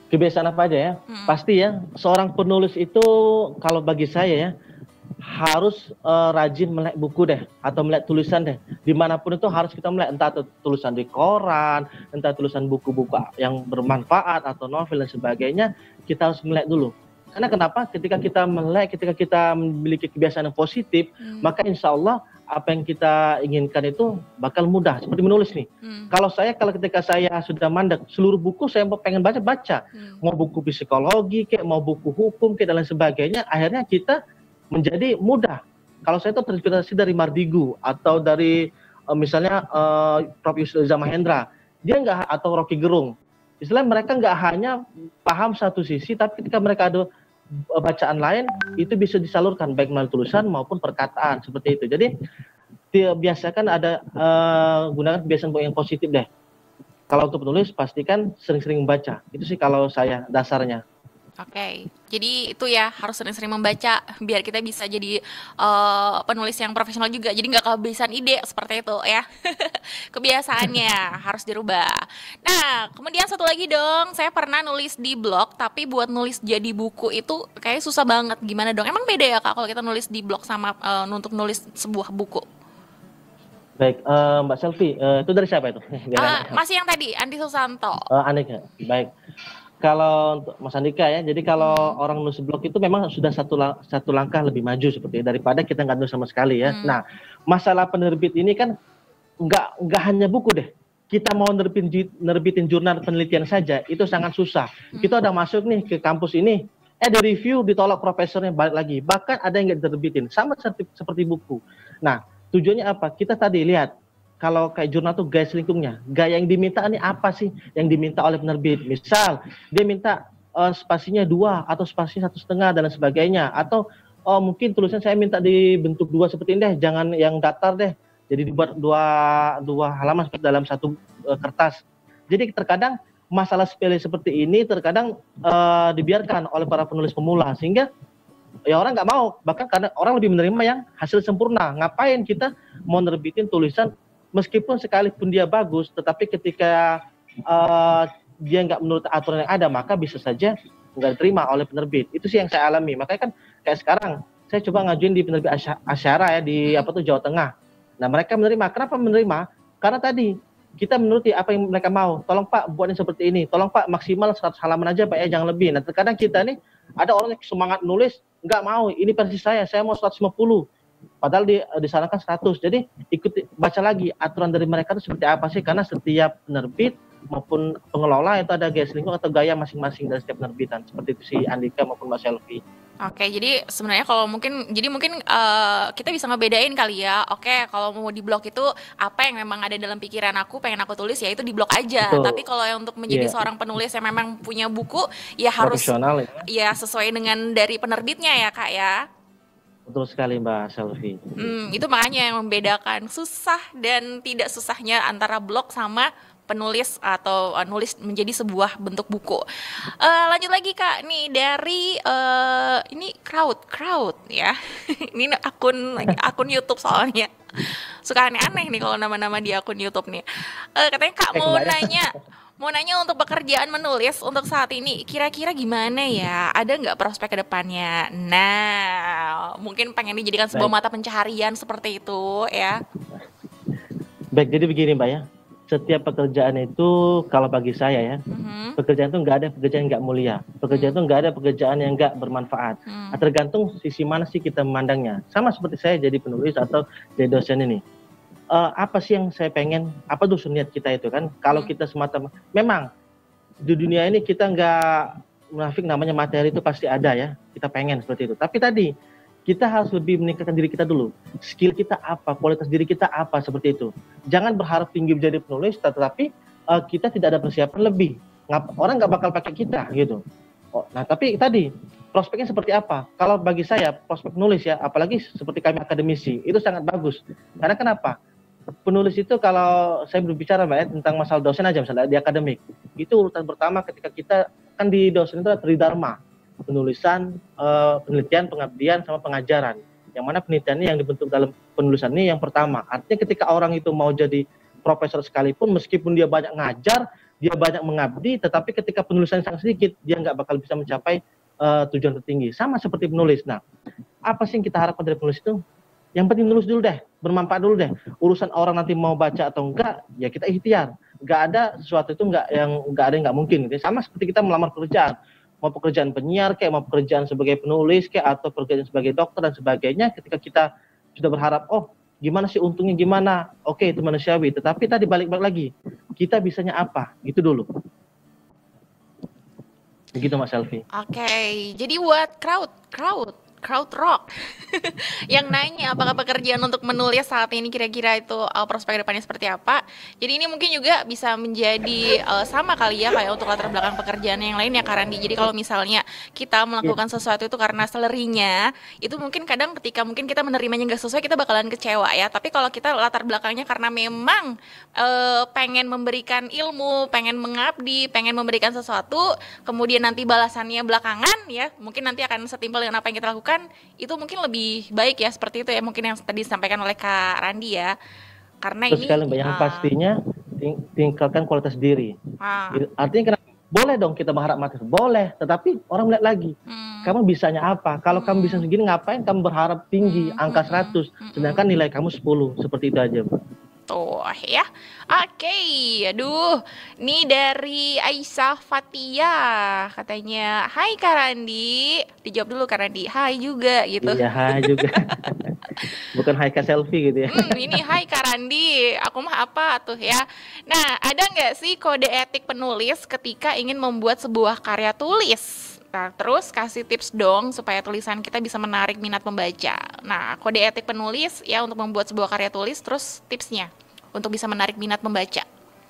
Kebiasaan apa aja ya? Hmm. Pasti ya, seorang penulis itu kalau bagi saya ya, harus uh, rajin melek buku deh, atau melek tulisan deh. Dimanapun itu harus kita melek, entah itu tulisan di koran, entah tulisan buku-buku yang bermanfaat, atau novel dan sebagainya, kita harus melek dulu. Karena kenapa? Ketika kita melek, ketika kita memiliki kebiasaan yang positif, hmm. maka insya Allah apa yang kita inginkan itu bakal mudah. Seperti menulis nih. Hmm. Kalau saya, kalau ketika saya sudah mandek, seluruh buku saya pengen baca-baca. Hmm. Mau buku psikologi, kayak mau buku hukum, kayak dan lain sebagainya. Akhirnya kita menjadi mudah. Kalau saya itu terinspirasi dari Mardigu atau dari uh, misalnya uh, Profesor Yusril Iza Mahendra. Dia nggak, atau Rocky Gerung. Istilahnya mereka nggak hanya paham satu sisi, tapi ketika mereka ada bacaan lain, itu bisa disalurkan baik melalui tulisan maupun perkataan seperti itu. Jadi biasakan ada uh, gunakan kebiasaan yang positif deh. Kalau untuk penulis pastikan sering-sering membaca. Itu sih kalau saya dasarnya. Oke, okay. Jadi itu ya harus sering-sering membaca biar kita bisa jadi uh, penulis yang profesional juga. Jadi nggak kehabisan ide seperti itu ya. Kebiasaannya harus dirubah. Nah, kemudian satu lagi dong, saya pernah nulis di blog, tapi buat nulis jadi buku itu kayak susah banget. Gimana dong? Emang beda ya Kak kalau kita nulis di blog sama uh, untuk nulis sebuah buku? Baik, uh, Mbak Selvi, uh, itu dari siapa itu? Uh, masih yang tadi, Andi Susanto. Uh, Andika, baik. Kalau untuk Mas Andika ya, jadi kalau hmm. orang nulis blog itu memang sudah satu satu langkah lebih maju seperti itu, daripada kita nggak nulis sama sekali ya. Hmm. Nah, masalah penerbit ini kan nggak nggak hanya buku deh. Kita mau nerbitin, nerbitin jurnal penelitian saja itu sangat susah. Hmm. Kita udah masuk nih ke kampus ini, eh di review ditolak profesornya balik lagi. Bahkan ada yang nggak diterbitin, sama seperti, seperti buku. Nah, tujuannya apa? Kita tadi lihat. Kalau kayak jurnal tuh gaya selingkungnya, gaya yang diminta ini apa sih yang diminta oleh penerbit? Misal dia minta uh, spasinya dua atau spasinya satu setengah dan lain sebagainya, atau oh mungkin tulisan saya minta dibentuk dua seperti ini deh, jangan yang datar deh, jadi dibuat dua dua halaman seperti dalam satu uh, kertas. Jadi terkadang masalah sepele seperti ini terkadang uh, dibiarkan oleh para penulis pemula, sehingga ya orang nggak mau, bahkan karena orang lebih menerima yang hasil sempurna. Ngapain kita mau nerbitin tulisan meskipun sekalipun dia bagus, tetapi ketika uh, dia nggak menurut aturan yang ada, maka bisa saja nggak diterima oleh penerbit. Itu sih yang saya alami. Makanya kan kayak sekarang, saya coba ngajuin di penerbit Asyara ya, di apa tuh Jawa Tengah. Nah mereka menerima. Kenapa menerima? Karena tadi kita menuruti apa yang mereka mau. Tolong Pak buatnya seperti ini. Tolong Pak maksimal seratus halaman aja Pak ya, jangan lebih. Nah terkadang kita nih ada orang yang semangat nulis, nggak mau. Ini versi saya, saya mau seratus lima puluh. Padahal di, disarankan seratus. Jadi ikuti baca lagi aturan dari mereka itu seperti apa sih, karena setiap penerbit maupun pengelola itu ada gaya selingkuh atau gaya masing-masing dari setiap penerbitan. Seperti itu si Andika maupun Mbak Selvi. Oke, jadi sebenarnya kalau mungkin, jadi mungkin uh, kita bisa ngebedain kali ya. Oke, kalau mau di blog itu apa yang memang ada dalam pikiran aku, pengen aku tulis ya itu di blog aja. Betul. Tapi kalau yang untuk menjadi yeah. seorang penulis yang memang punya buku, ya harus ya. ya sesuai dengan dari penerbitnya ya Kak ya. Betul sekali Mbak Selvi. Hmm, itu makanya yang membedakan susah dan tidak susahnya antara blog sama penulis atau uh, nulis menjadi sebuah bentuk buku. Uh, lanjut lagi Kak, nih dari uh, ini crowd crowd ya. Ini akun akun YouTube soalnya. Suka aneh-aneh nih kalau nama-nama di akun YouTube nih. Uh, katanya Kak mau nanya. Mau nanya untuk pekerjaan menulis untuk saat ini, kira-kira gimana ya? Ada nggak prospek ke depannya? Nah, mungkin pengen dijadikan sebuah mata pencaharian seperti itu ya. Baik, jadi begini Mbak ya. Setiap pekerjaan itu, kalau bagi saya ya, mm-hmm. pekerjaan itu nggak ada pekerjaan yang nggak mulia. Pekerjaan mm-hmm. itu nggak ada pekerjaan yang nggak bermanfaat. Mm. Tergantung sisi mana sih kita memandangnya. Sama seperti saya jadi penulis atau jadi dosen ini. Uh, apa sih yang saya pengen, apa tuh niat kita itu kan, kalau hmm. kita semata, memang di dunia ini kita nggak munafik, namanya materi itu pasti ada ya, kita pengen seperti itu, tapi tadi kita harus lebih meningkatkan diri kita dulu, skill kita apa, kualitas diri kita apa, seperti itu. Jangan berharap tinggi menjadi penulis, tetapi uh, kita tidak ada persiapan lebih, Ngap, orang nggak bakal pakai kita gitu. Oh, nah tapi tadi prospeknya seperti apa? Kalau bagi saya prospek penulis ya, apalagi seperti kami akademisi, itu sangat bagus. Karena kenapa? Penulis itu kalau saya berbicara Mbak ya, tentang masalah dosen aja misalnya di akademik, itu urutan pertama ketika kita kan di dosen itu ada tridharma, penulisan, uh, penelitian, pengabdian, sama pengajaran. Yang mana penelitiannya yang dibentuk dalam penulisan ini yang pertama. Artinya ketika orang itu mau jadi profesor sekalipun, meskipun dia banyak ngajar, dia banyak mengabdi, tetapi ketika penulisan sangat sedikit, dia nggak bakal bisa mencapai uh, tujuan tertinggi. Sama seperti penulis. Nah, apa sih yang kita harapkan dari penulis itu? Yang penting nulis dulu deh, bermanfaat dulu deh. Urusan orang nanti mau baca atau enggak, ya kita ikhtiar. Nggak ada sesuatu itu nggak yang nggak ada yang nggak mungkin. Gitu. Sama seperti kita melamar pekerjaan, mau pekerjaan penyiar kayak mau pekerjaan sebagai penulis kayak atau pekerjaan sebagai dokter dan sebagainya. Ketika kita sudah berharap, oh gimana sih untungnya gimana? Oke, itu manusiawi. Tetapi tadi balik-balik lagi, kita bisanya apa? Gitu dulu. Begitu Mas Selvi. Oke, jadi buat crowd, crowd, crowd rock yang nanya apakah pekerjaan untuk menulis saat ini kira-kira itu uh, prospek depannya seperti apa. Jadi ini mungkin juga bisa menjadi uh, sama kali ya kayak untuk latar belakang pekerjaan yang lain ya Kak Randi. Jadi kalau misalnya kita melakukan sesuatu itu karena selerinya, itu mungkin kadang ketika mungkin kita menerimanya nggak sesuai kita bakalan kecewa ya. Tapi kalau kita latar belakangnya karena memang uh, pengen memberikan ilmu, pengen mengabdi, pengen memberikan sesuatu, kemudian nanti balasannya belakangan ya, mungkin nanti akan setimpal dengan apa yang kita lakukan. Itu mungkin lebih baik ya seperti itu ya mungkin yang tadi disampaikan oleh Kak Randi ya, karena Terus ini sekali yang uh, pastinya ting tingkatkan kualitas diri. uh, Artinya kenapa? Boleh dong kita berharap materi, boleh, tetapi orang melihat lagi hmm. kamu bisanya apa. Kalau hmm. kamu bisa segini ngapain kamu berharap tinggi hmm. angka seratus hmm. sedangkan nilai kamu sepuluh. Seperti itu aja Bu. Tuh ya. Oke, aduh. Ini dari Aisyah Fatia katanya, "Hai Kak Randi." Dijawab dulu Kak Randi. "Hai juga" gitu. Iya, hai juga. Bukan hai Kak Selfie gitu ya. Hmm, ini "Hai Kak Randi, aku mah apa tuh ya." Nah, ada nggak sih kode etik penulis ketika ingin membuat sebuah karya tulis? Nah, terus kasih tips dong supaya tulisan kita bisa menarik minat pembaca. Nah, kode etik penulis ya untuk membuat sebuah karya tulis, terus tipsnya untuk bisa menarik minat pembaca.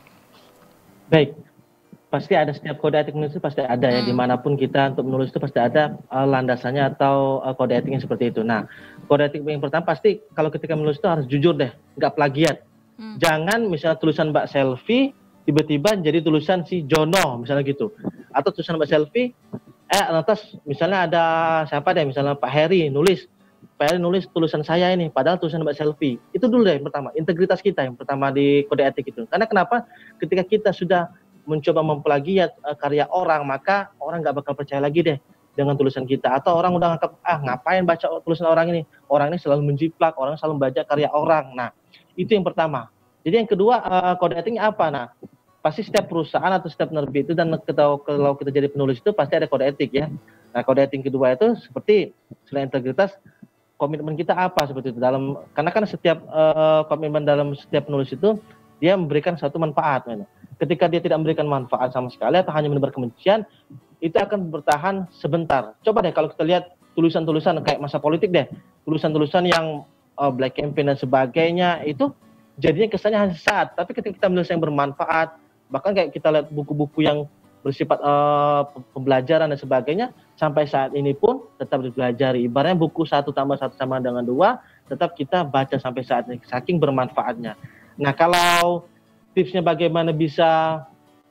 Baik, pasti ada setiap kode etik menulis itu pasti ada ya, Hmm. dimanapun kita untuk menulis itu pasti ada uh, landasannya atau uh, kode etiknya seperti itu. Nah, kode etik yang pertama pasti kalau ketika menulis itu harus jujur deh, nggak plagiat. Hmm. Jangan misalnya tulisan Mbak Selfie tiba-tiba jadi tulisan si Jono misalnya gitu, atau tulisan Mbak Selfie eh lantas misalnya ada siapa deh, misalnya Pak Heri nulis, Pak Heri nulis tulisan saya ini, padahal tulisan Mbak Selfie. Itu dulu deh yang pertama, integritas kita yang pertama di kode etik itu. Karena kenapa? Ketika kita sudah mencoba memplagiat uh, karya orang, maka orang nggak bakal percaya lagi deh dengan tulisan kita. Atau orang udah nganggap, ah ngapain baca tulisan orang ini? Orang ini selalu menjiplak, orang selalu membaca karya orang. Nah, itu yang pertama. Jadi yang kedua, uh, kode etiknya apa? Nah, pasti setiap perusahaan atau setiap penerbit itu, dan kita, kalau kita jadi penulis itu pasti ada kode etik ya. Nah, kode etik kedua itu seperti selain integritas, komitmen kita apa seperti itu dalam, karena kan setiap uh, komitmen dalam setiap penulis itu dia memberikan satu manfaat. Mana? Ketika dia tidak memberikan manfaat sama sekali atau hanya menebar kebencian, itu akan bertahan sebentar. Coba deh kalau kita lihat tulisan-tulisan kayak masa politik deh, tulisan-tulisan yang uh, black campaign dan sebagainya, itu jadinya kesannya hanya sesaat. Tapi ketika kita menulis yang bermanfaat, bahkan kayak kita lihat buku-buku yang bersifat uh, pembelajaran dan sebagainya, sampai saat ini pun tetap dipelajari. Ibaratnya buku satu tambah satu sama dengan dua, tetap kita baca sampai saat ini, saking bermanfaatnya. Nah, kalau tipsnya bagaimana bisa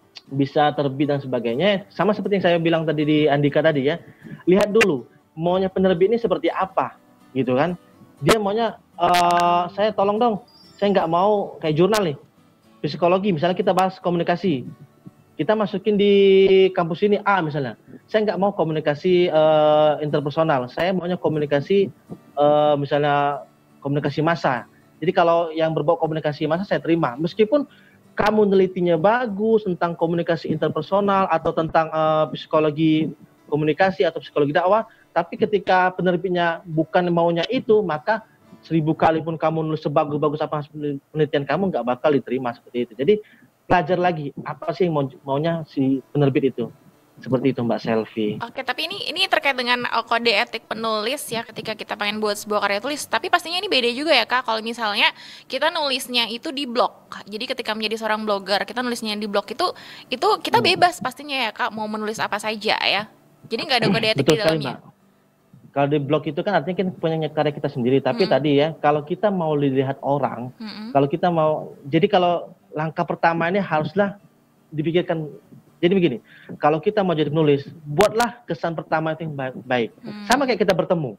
bisa terbit dan sebagainya, sama seperti yang saya bilang tadi di Andika tadi ya, lihat dulu maunya penerbit ini seperti apa, gitu kan? Dia maunya, uh, saya tolong dong, saya nggak mau kayak jurnal nih, psikologi, misalnya kita bahas komunikasi, kita masukin di kampus ini A misalnya, saya nggak mau komunikasi uh, interpersonal, saya maunya komunikasi uh, misalnya komunikasi massa. Jadi kalau yang berbau komunikasi massa saya terima, meskipun kamu nelitinya bagus tentang komunikasi interpersonal atau tentang uh, psikologi komunikasi atau psikologi dakwah, tapi ketika penerbitnya bukan maunya itu, maka seribu kali pun kamu nulis sebagus-bagus apa penelitian kamu nggak bakal diterima seperti itu. Jadi belajar lagi apa sih yang mau, maunya si penerbit itu. Seperti itu Mbak Selfie. Oke, tapi ini ini terkait dengan uh, kode etik penulis ya ketika kita pengen buat sebuah karya tulis. Tapi pastinya ini beda juga ya Kak, kalau misalnya kita nulisnya itu di blog. Jadi ketika menjadi seorang blogger, kita nulisnya di blog itu itu kita bebas pastinya ya Kak, mau menulis apa saja ya. Jadi nggak ada kode etik Betul di sekali, dalamnya. Mbak. Kalau di blog itu kan artinya kan punya karya kita sendiri. Tapi Hmm. tadi ya, kalau kita mau dilihat orang, Mm-mm. kalau kita mau, jadi kalau langkah pertama ini haruslah dipikirkan. Jadi begini, kalau kita mau jadi penulis, buatlah kesan pertama itu yang ba- baik. Sama kayak kita bertemu.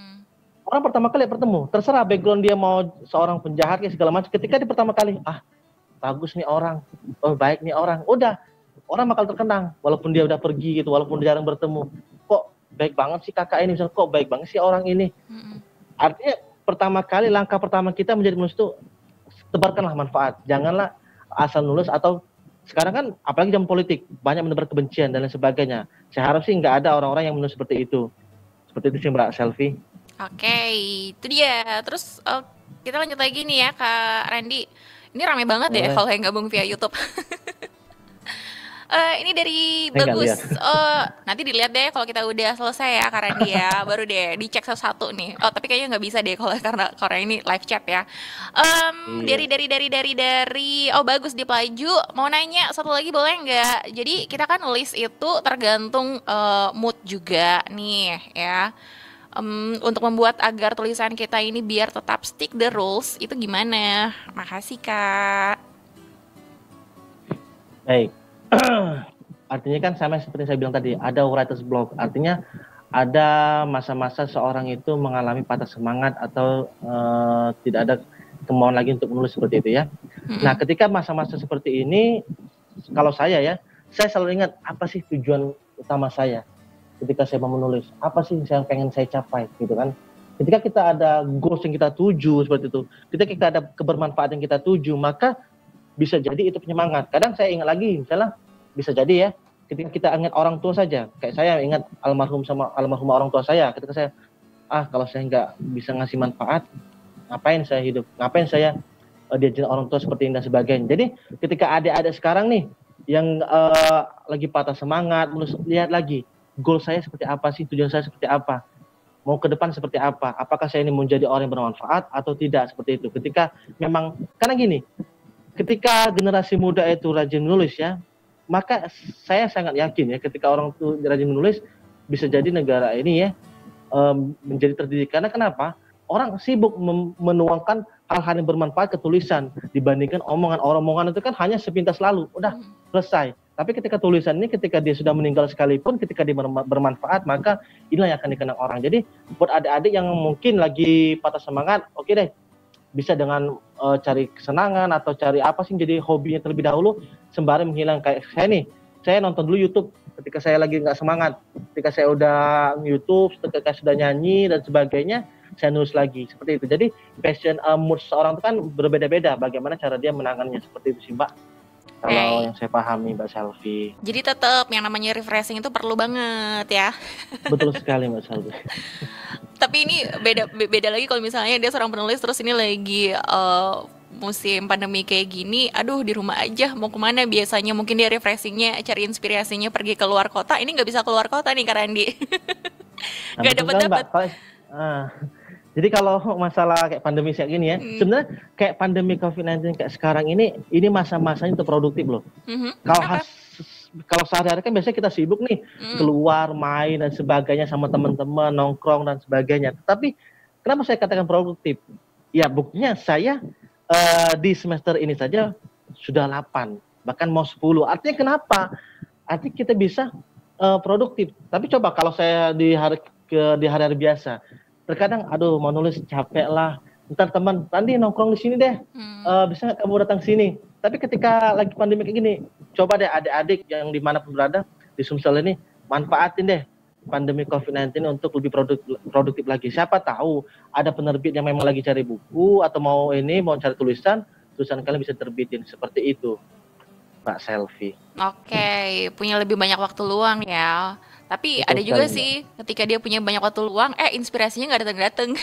Orang pertama kali bertemu, terserah background dia mau seorang penjahat kayak segala macam. Ketika di pertama kali, ah bagus nih orang, oh baik nih orang, udah orang bakal terkenang walaupun dia udah pergi gitu, walaupun dia jarang bertemu. Kok baik banget sih kakak ini, misalnya kok baik banget sih orang ini. Hmm. Artinya pertama kali langkah pertama kita menjadi manusia itu tebarkanlah manfaat. Janganlah asal nulis atau sekarang kan apalagi jam politik banyak menebar kebencian dan lain sebagainya. Saya harap sih nggak ada orang-orang yang menulis seperti itu. Seperti itu sih Mbak Selvi. Oke, itu dia. Terus uh, kita lanjut lagi nih ya Kak Randy. Ini rame banget deh kalau yang gabung via YouTube. Uh, ini dari Bagus. Uh, nanti dilihat deh kalau kita udah selesai ya Kak Randy ya. Baru deh dicek satu-satu nih. Oh tapi kayaknya nggak bisa deh kalau karena karena ini live chat ya. Um, iya. Dari dari dari dari dari. Oh Bagus di Pelaju. Mau nanya satu lagi boleh nggak? Jadi kita kan nulis itu tergantung uh, mood juga nih ya. Um, untuk membuat agar tulisan kita ini biar tetap stick the rules itu gimana? Makasih Kak. Baik. Artinya kan sama seperti saya bilang tadi, ada writer's block. Artinya ada masa-masa seorang itu mengalami patah semangat atau uh, tidak ada kemauan lagi untuk menulis seperti itu ya. Hmm. Nah, ketika masa-masa seperti ini, kalau saya ya, saya selalu ingat apa sih tujuan utama saya ketika saya mau menulis. Apa sih yang pengen saya capai gitu kan. Ketika kita ada goals yang kita tuju seperti itu, ketika kita ada kebermanfaatan yang kita tuju, maka bisa jadi itu penyemangat. Kadang saya ingat lagi, misalnya bisa jadi ya, ketika kita ingat orang tua saja, kayak saya ingat almarhum sama almarhumah orang tua saya, ketika saya, ah kalau saya nggak bisa ngasih manfaat, ngapain saya hidup, ngapain saya uh, diajarin orang tua seperti ini dan sebagainya. Jadi ketika adik-adik sekarang nih, yang uh, lagi patah semangat, lihat lagi, goal saya seperti apa sih, tujuan saya seperti apa, mau ke depan seperti apa, apakah saya ini mau jadi orang yang bermanfaat atau tidak, seperti itu. Ketika memang, karena gini, ketika generasi muda itu rajin menulis ya, maka saya sangat yakin ya ketika orang itu rajin menulis bisa jadi negara ini ya um, menjadi terdidik. Karena kenapa? Orang sibuk menuangkan hal-hal yang bermanfaat ke tulisan dibandingkan omongan. Omongan itu kan hanya sepintas lalu, udah selesai. Tapi ketika tulisan ini ketika dia sudah meninggal sekalipun, ketika dia bermanfaat, maka inilah yang akan dikenang orang. Jadi buat adik-adik yang mungkin lagi patah semangat, oke okay deh, bisa dengan uh, cari kesenangan atau cari apa sih jadi hobinya terlebih dahulu sembari menghilang. Kayak saya nih, saya nonton dulu YouTube ketika saya lagi nggak semangat, ketika saya udah YouTube, ketika sudah nyanyi dan sebagainya, saya nulis lagi seperti itu. Jadi passion uh, mood seorang itu kan berbeda-beda, bagaimana cara dia menangannya, seperti itu sih Mbak. Kalau hey. yang saya pahami Mbak Selvi. Jadi tetap yang namanya refreshing itu perlu banget ya. Betul sekali Mbak Selvi. Tapi ini beda beda lagi kalau misalnya dia seorang penulis terus ini lagi uh, musim pandemi kayak gini, aduh di rumah aja mau kemana biasanya, mungkin dia refreshingnya cari inspirasinya pergi ke luar kota, ini nggak bisa keluar kota nih Kak Randy. Nggak dapat dapat. Jadi kalau masalah kayak pandemi kayak gini ya, hmm. sebenarnya kayak pandemi covid sembilan belas kayak sekarang ini, ini masa-masanya untuk produktif loh. Mm-hmm. Kalau has, kalau sehari-hari kan biasanya kita sibuk nih, mm. keluar, main dan sebagainya sama teman-teman, nongkrong dan sebagainya. Tapi kenapa saya katakan produktif? Ya buktinya saya uh, di semester ini saja sudah delapan, bahkan mau sepuluh. Artinya kenapa? Artinya kita bisa uh, produktif. Tapi coba kalau saya di hari ke di hari-hari biasa, terkadang aduh mau nulis capek lah, ntar teman nanti nongkrong di sini deh, hmm. uh, bisa nggak kamu datang sini. Tapi ketika lagi pandemi kayak gini, coba deh adik-adik yang dimanapun berada di Sumsel ini, manfaatin deh pandemi covid sembilan belas untuk lebih produktif, produktif lagi. Siapa tahu ada penerbit yang memang lagi cari buku atau mau ini mau cari tulisan, tulisan kalian bisa terbitin seperti itu Mbak Selvi. Oke, punya lebih banyak waktu luang ya. Tapi betul ada juga sekali, sih ketika dia punya banyak waktu luang, eh inspirasinya nggak datang-datang.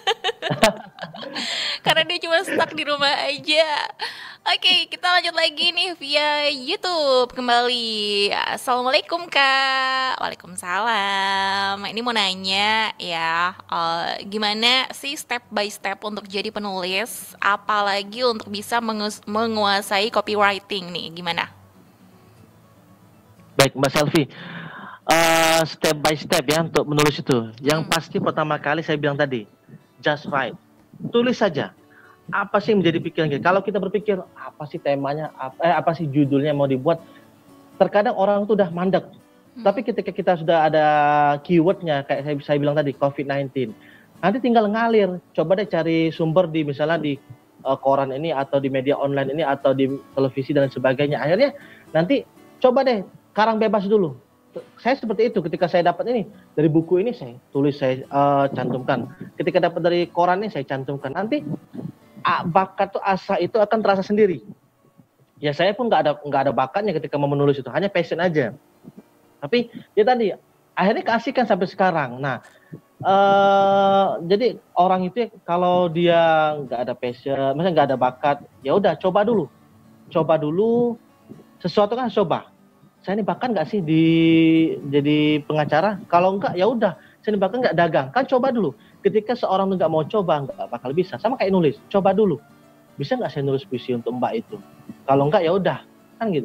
Karena dia cuma stuck di rumah aja. Oke, kita lanjut lagi nih via YouTube kembali. Assalamualaikum Kak. Waalaikumsalam. Ini mau nanya ya, uh, gimana sih step by step untuk jadi penulis, apalagi untuk bisa mengus- menguasai copywriting nih, gimana? Baik Mbak Selvi. Uh, step by step ya untuk menulis itu. Yang hmm. pasti pertama kali saya bilang tadi, just write. Tulis saja. Apa sih yang menjadi pikiran kita? Kalau kita berpikir apa sih temanya, apa, eh, apa sih judulnya mau dibuat, terkadang orang itu udah mandek. Hmm. Tapi ketika kita sudah ada keywordnya, kayak saya, saya bilang tadi, covid sembilan belas, nanti tinggal ngalir. Coba deh cari sumber di misalnya di uh, koran ini atau di media online ini atau di televisi dan sebagainya. Akhirnya nanti coba deh karang bebas dulu. Saya seperti itu ketika saya dapat ini dari buku ini saya tulis, saya uh, cantumkan. Ketika dapat dari koran ini saya cantumkan. Nanti uh, bakat tuh asa itu akan terasa sendiri. Ya saya pun nggak ada nggak ada bakatnya ketika mau menulis itu, hanya passion aja. Tapi ya tadi akhirnya keasikan sampai sekarang. Nah, uh, jadi orang itu kalau dia nggak ada passion, misalnya nggak ada bakat, ya udah coba dulu, coba dulu sesuatu kan coba. Saya ini bahkan nggak sih di jadi pengacara? Kalau enggak ya udah, saya ini bahkan nggak dagang. Kan coba dulu. Ketika seorang nggak mau coba, nggak bakal bisa. Sama kayak nulis, coba dulu. Bisa nggak saya nulis puisi untuk Mbak itu? Kalau enggak ya udah, kan gitu.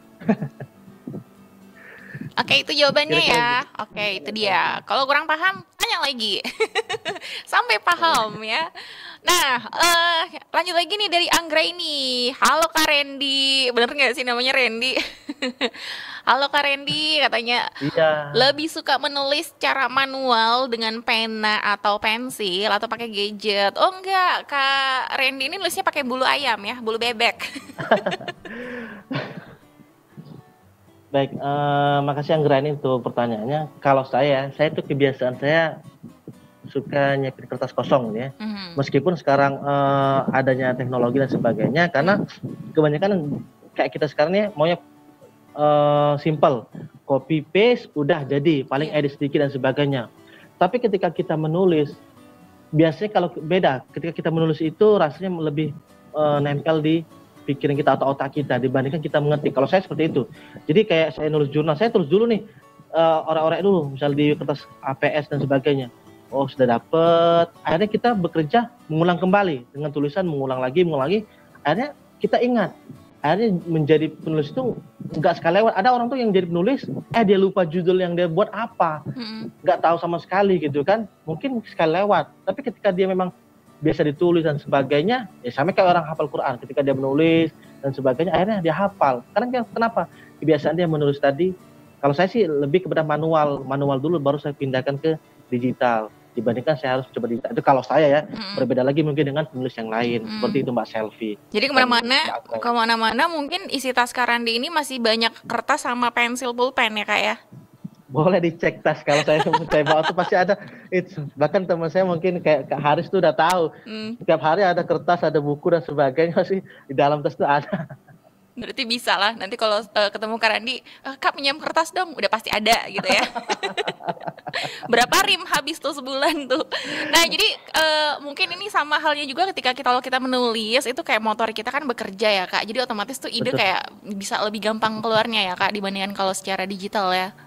Oke, itu jawabannya ya. Oke, itu dia. Kalau kurang paham, tanya lagi. Sampai paham ya. Nah, uh, lanjut lagi nih dari Anggra ini. Halo Kak Randy. Bener nggak sih namanya Randy? Halo Kak Randy, katanya iya. Lebih suka menulis secara manual dengan pena atau pensil atau pakai gadget. Oh enggak, Kak Randy ini nulisnya pakai bulu ayam ya, bulu bebek. Baik, uh, makasih Anggra ini untuk pertanyaannya. Kalau saya, saya itu kebiasaan saya suka nyepin kertas kosong ya. Mm-hmm. Meskipun sekarang uh, adanya teknologi dan sebagainya, karena kebanyakan kayak kita sekarang nih maunya uh, simple, copy paste udah jadi, paling edit sedikit dan sebagainya. Tapi ketika kita menulis, biasanya kalau beda, ketika kita menulis itu rasanya lebih uh, nempel di pikiran kita atau otak kita dibandingkan kita mengetik. Kalau saya seperti itu. Jadi kayak saya nulis jurnal, saya tulis dulu nih uh, orek-orek dulu, misal di kertas A P S dan sebagainya. Oh sudah dapet, akhirnya kita bekerja mengulang kembali dengan tulisan, mengulang lagi, mengulang lagi, akhirnya kita ingat, akhirnya menjadi penulis itu nggak sekali lewat. Ada orang tuh yang jadi penulis, eh dia lupa judul yang dia buat apa, nggak tahu sama sekali gitu kan, mungkin sekali lewat. Tapi ketika dia memang biasa ditulis dan sebagainya, ya sama kayak orang hafal Quran, ketika dia menulis dan sebagainya, akhirnya dia hafal. Karena kenapa? Kebiasaan dia menulis tadi, kalau saya sih lebih kepada manual, manual dulu baru saya pindahkan ke digital, dibandingkan saya harus coba digital. Itu kalau saya ya, hmm. berbeda lagi mungkin dengan penulis yang lain, hmm. seperti itu Mbak Selfie. Jadi kemana-mana, kemana-mana mungkin isi tas Kak Randy ini masih banyak kertas sama pensil pulpen ya Kak ya? Boleh dicek tas, kalau saya saya bawa tuh pasti ada. It's, bahkan teman saya mungkin kayak Kak Haris tuh udah tahu, hmm. setiap hari ada kertas, ada buku dan sebagainya sih di dalam tas tuh ada. Berarti bisa lah, nanti kalau uh, ketemu Kak Randy, uh, Kak pinjam kertas dong, udah pasti ada gitu ya. Berapa rim habis tuh sebulan tuh. Nah jadi uh, mungkin ini sama halnya juga ketika kita kalau kita menulis, itu kayak motor kita kan bekerja ya Kak. Jadi otomatis tuh ide Betul. Kayak bisa lebih gampang keluarnya ya Kak, dibandingkan kalau secara digital ya.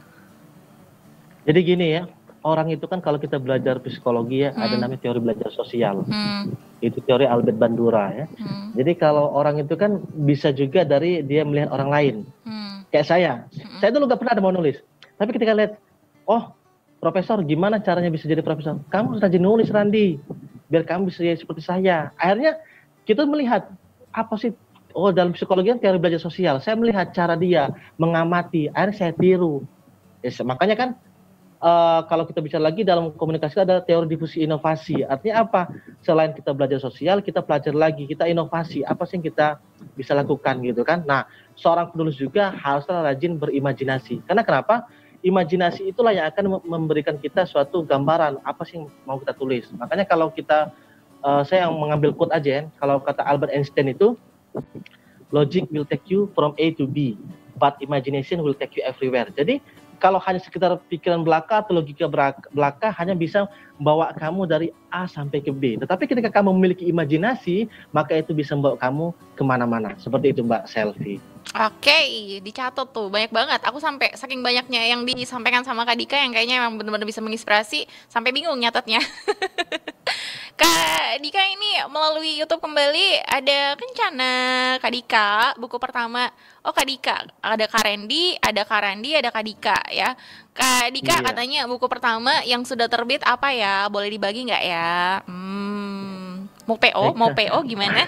Jadi gini ya, orang itu kan kalau kita belajar psikologi ya, hmm. ada namanya teori belajar sosial. Hmm. Itu teori Albert Bandura ya. Hmm. Jadi kalau orang itu kan bisa juga dari dia melihat orang lain. Hmm. Kayak saya. Hmm. Saya dulu gak pernah ada mau nulis. Tapi ketika lihat, oh profesor gimana caranya bisa jadi profesor? Kamu harus rajin nulis Randy, biar kamu bisa jadi seperti saya. Akhirnya kita melihat, apa sih? Oh dalam psikologi kan teori belajar sosial. Saya melihat cara dia mengamati, akhirnya saya tiru. Ya, makanya kan, Uh, kalau kita bicara lagi dalam komunikasi ada teori difusi inovasi. Artinya apa? Selain kita belajar sosial, kita belajar lagi, kita inovasi. Apa sih yang kita bisa lakukan gitu kan? Nah, seorang penulis juga haruslah rajin berimajinasi. Karena kenapa? Imajinasi itulah yang akan memberikan kita suatu gambaran apa sih yang mau kita tulis. Makanya kalau kita, uh, saya yang mengambil quote aja ya, kalau kata Albert Einstein itu, logic will take you from A to B, but imagination will take you everywhere. Jadi kalau hanya sekitar pikiran belaka atau logika belaka hanya bisa membawa kamu dari A sampai ke B. Tetapi ketika kamu memiliki imajinasi, maka itu bisa membawa kamu kemana-mana. Seperti itu Mbak Selfie. Oke, dicatat tuh banyak banget. Aku sampai saking banyaknya yang disampaikan sama Kak Dika yang kayaknya memang benar-benar bisa menginspirasi, sampai bingung nyatetnya. Kak Dika ini melalui YouTube kembali ada Kencana Kak Dika, buku pertama. Oh Kak Dika, ada Kak Randy, ada Kak Randy, ada Kak Dika ya. Kak Dika iya. Katanya buku pertama yang sudah terbit apa ya? Boleh dibagi nggak ya? Hmm, mau P O, mau P O gimana?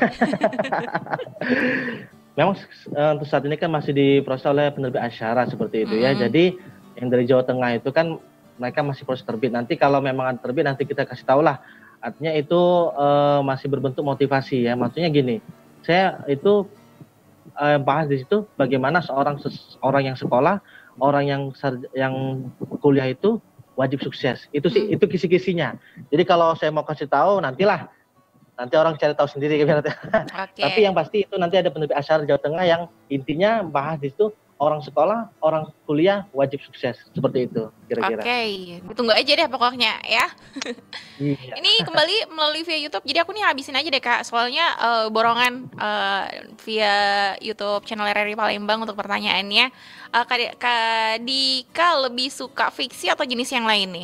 Memang uh, untuk saat ini kan masih diproses oleh penerbit Asyara seperti itu mm-hmm. ya. Jadi yang dari Jawa Tengah itu kan mereka masih proses terbit. Nanti kalau memang ada terbit nanti kita kasih tahu lah. Artinya itu uh, masih berbentuk motivasi ya. Maksudnya gini, saya itu uh, bahas di situ bagaimana seorang ses- orang yang sekolah, orang yang sar- yang kuliah itu wajib sukses. Itu sih itu kisi-kisinya. Jadi kalau saya mau kasih tahu nantilah nanti orang cari tahu sendiri. Oke. Tapi yang pasti itu nanti ada penerbit Asyar Jawa Tengah yang intinya bahas di situ orang sekolah, orang kuliah wajib sukses. Seperti itu kira-kira. Oke, ditunggu aja deh pokoknya ya. Iya. Ini kembali melalui via YouTube, jadi aku nih habisin aja deh Kak. Soalnya eh, borongan eh, via YouTube channel R R I Palembang untuk pertanyaannya. Eh, Kak, Kak Dika lebih suka fiksi atau jenis yang lain nih?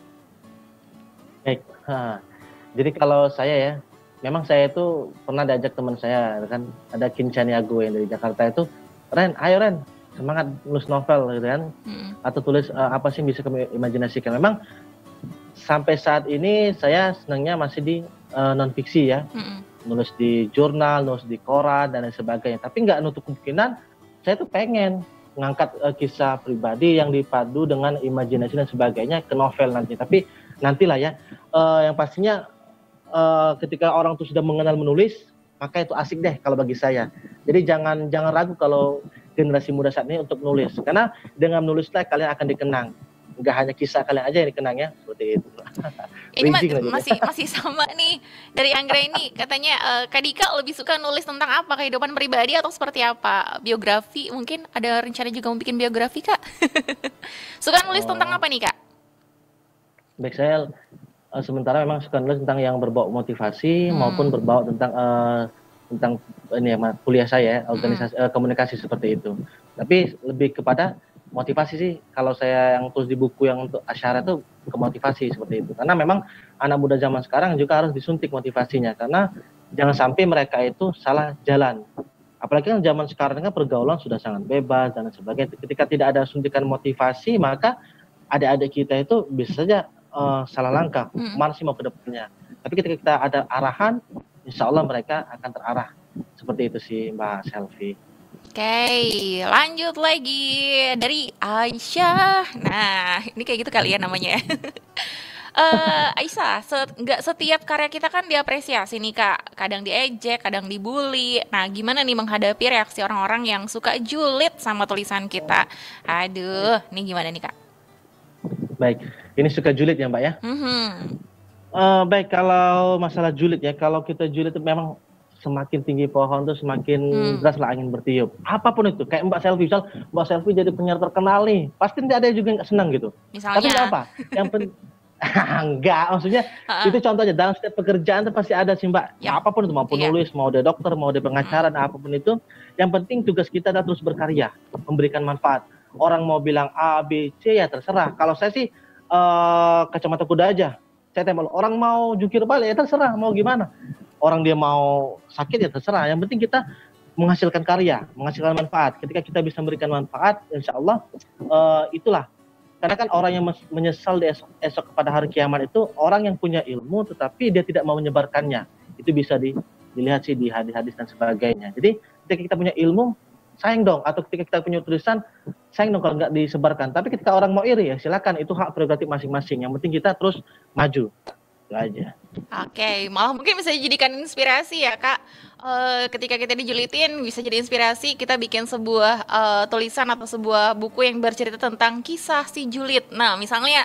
Baik. Ha. Jadi kalau saya ya, memang saya itu pernah diajak teman saya kan, ada Kincaniago yang dari Jakarta itu, Ren, ayo Ren, semangat nulis novel gitu kan, Hmm. atau tulis uh, apa sih yang bisa kamu imajinasikan. Memang sampai saat ini saya senangnya masih di uh, non fiksi ya, Hmm. nulis di jurnal, nulis di koran dan lain sebagainya. Tapi nggak nutup kemungkinan saya tuh pengen ngangkat uh, kisah pribadi yang dipadu dengan imajinasi dan sebagainya ke novel nanti. Tapi nantilah ya, uh, yang pastinya uh, ketika orang tuh sudah mengenal menulis, maka itu asik deh kalau bagi saya. Jadi jangan jangan ragu kalau generasi muda saat ini untuk nulis, karena dengan menulislah kalian akan dikenang. Nggak hanya kisah kalian aja yang dikenang ya, seperti itu. Ini ma- Bridging lah jadi. masih masih sama nih dari Anggra ini katanya eh, Kak Dika lebih suka nulis tentang apa, kehidupan pribadi atau seperti apa, biografi mungkin, ada rencana juga mau bikin biografi Kak? Suka nulis tentang apa nih Kak? Baik, saya uh, sementara memang suka nulis tentang yang berbau motivasi Hmm. maupun berbau tentang uh, tentang ini ya, Ma, kuliah saya, organisasi uh, komunikasi seperti itu. Tapi lebih kepada motivasi sih. Kalau saya yang tulis di buku yang untuk asyara itu ke motivasi seperti itu. Karena memang anak muda zaman sekarang juga harus disuntik motivasinya, karena jangan sampai mereka itu salah jalan. Apalagi kan zaman sekarang kan pergaulan sudah sangat bebas dan sebagainya. Ketika tidak ada suntikan motivasi, maka adik-adik kita itu bisa saja uh, salah langkah. Mana sih mau ke depannya? Tapi ketika kita ada arahan, insya Allah mereka akan terarah. Seperti itu sih Mbak Selvi. Oke, lanjut lagi dari Aisyah. Nah, ini kayak gitu kali ya namanya. Eh, Aisyah, se- nggak setiap karya kita kan diapresiasi nih Kak. Kadang diejek, kadang dibully. Nah, gimana nih menghadapi reaksi orang-orang yang suka julid sama tulisan kita? Aduh, ini gimana nih Kak? Baik, ini suka julid ya Mbak ya? Mhm. Eh, baik, kalau masalah julid ya, kalau kita julid itu memang semakin tinggi pohon tuh semakin Hmm. deras lah angin bertiup. Apapun itu, kayak Mbak Selvi, misal Mbak Selvi jadi penyiar terkenal nih, pasti nanti ada juga yang nggak senang gitu. Misalnya? Tapi nggak apa, yang pen enggak, maksudnya Ha-ha. itu contohnya dalam setiap pekerjaan tuh pasti ada sih Mbak. Ya. Apapun itu, mau Iya. penulis, mau dia dokter, mau dia pengacara, dan apapun itu, yang penting tugas kita adalah terus berkarya, memberikan manfaat. Orang mau bilang A, B, C ya terserah. Kalau saya sih eh, kacamata kuda aja. Saya tembak, orang mau jungkir balik ya terserah, mau gimana. Orang dia mau sakit ya terserah. Yang penting kita menghasilkan karya, menghasilkan manfaat. Ketika kita bisa memberikan manfaat, insya Allah eh, itulah. Karena kan orang yang mes- menyesal di esok, esok kepada hari kiamat itu orang yang punya ilmu tetapi dia tidak mau menyebarkannya. Itu bisa di, dilihat sih di hadis-hadis dan sebagainya. Jadi ketika kita punya ilmu, sayang dong. Atau ketika kita punya tulisan, sayang dong kalau nggak disebarkan. Tapi ketika orang mau iri ya silakan, itu hak prerogatif masing-masing. Yang penting kita terus maju. Itu aja. Oke, malah mungkin bisa dijadikan inspirasi ya Kak. Eh, ketika kita dijulitin bisa jadi inspirasi kita bikin sebuah eh, tulisan atau sebuah buku yang bercerita tentang kisah si julid. Nah, misalnya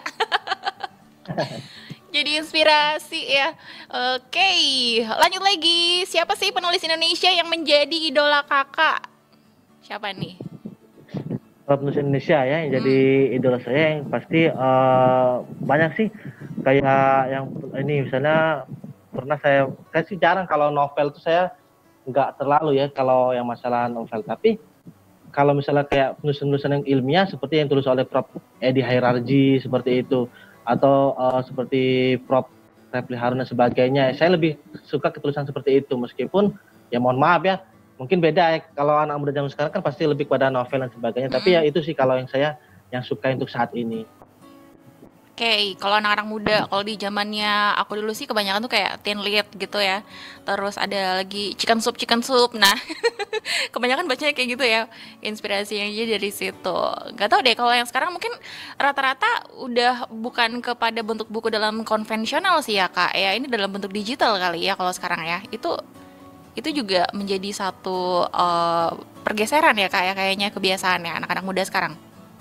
jadi inspirasi ya. Oke, lanjut lagi. Siapa sih penulis Indonesia yang menjadi idola Kakak? Siapa nih? Kalau penulis Indonesia ya yang jadi idola saya yang pasti eh, banyak sih, kayak yang ini misalnya pernah saya saya sih jarang kalau novel itu saya nggak terlalu ya kalau yang masalah novel, tapi kalau misalnya kayak penulisan-penulisan yang ilmiah seperti yang tulis oleh Profesor Edi Hairarji seperti itu, atau eh, seperti Profesor Refli Harun dan sebagainya, saya lebih suka ketulisan seperti itu. Meskipun ya mohon maaf ya, mungkin beda ya, kalau anak muda zaman sekarang kan pasti lebih pada novel dan sebagainya. Tapi ya itu sih kalau yang saya yang suka untuk saat ini. Oke, kalau anak-anak muda, kalau di zamannya aku dulu sih kebanyakan tuh kayak teen lead gitu ya. Terus ada lagi chicken soup, chicken soup. Nah, kebanyakan bacanya kayak gitu ya. Inspirasinya aja dari situ. Gak tau deh kalau yang sekarang mungkin rata-rata udah bukan kepada bentuk buku dalam konvensional sih ya Kak. Ya ini dalam bentuk digital kali ya kalau sekarang ya. Itu itu juga menjadi satu uh, pergeseran ya kayak kayaknya kebiasaan ya anak-anak muda sekarang.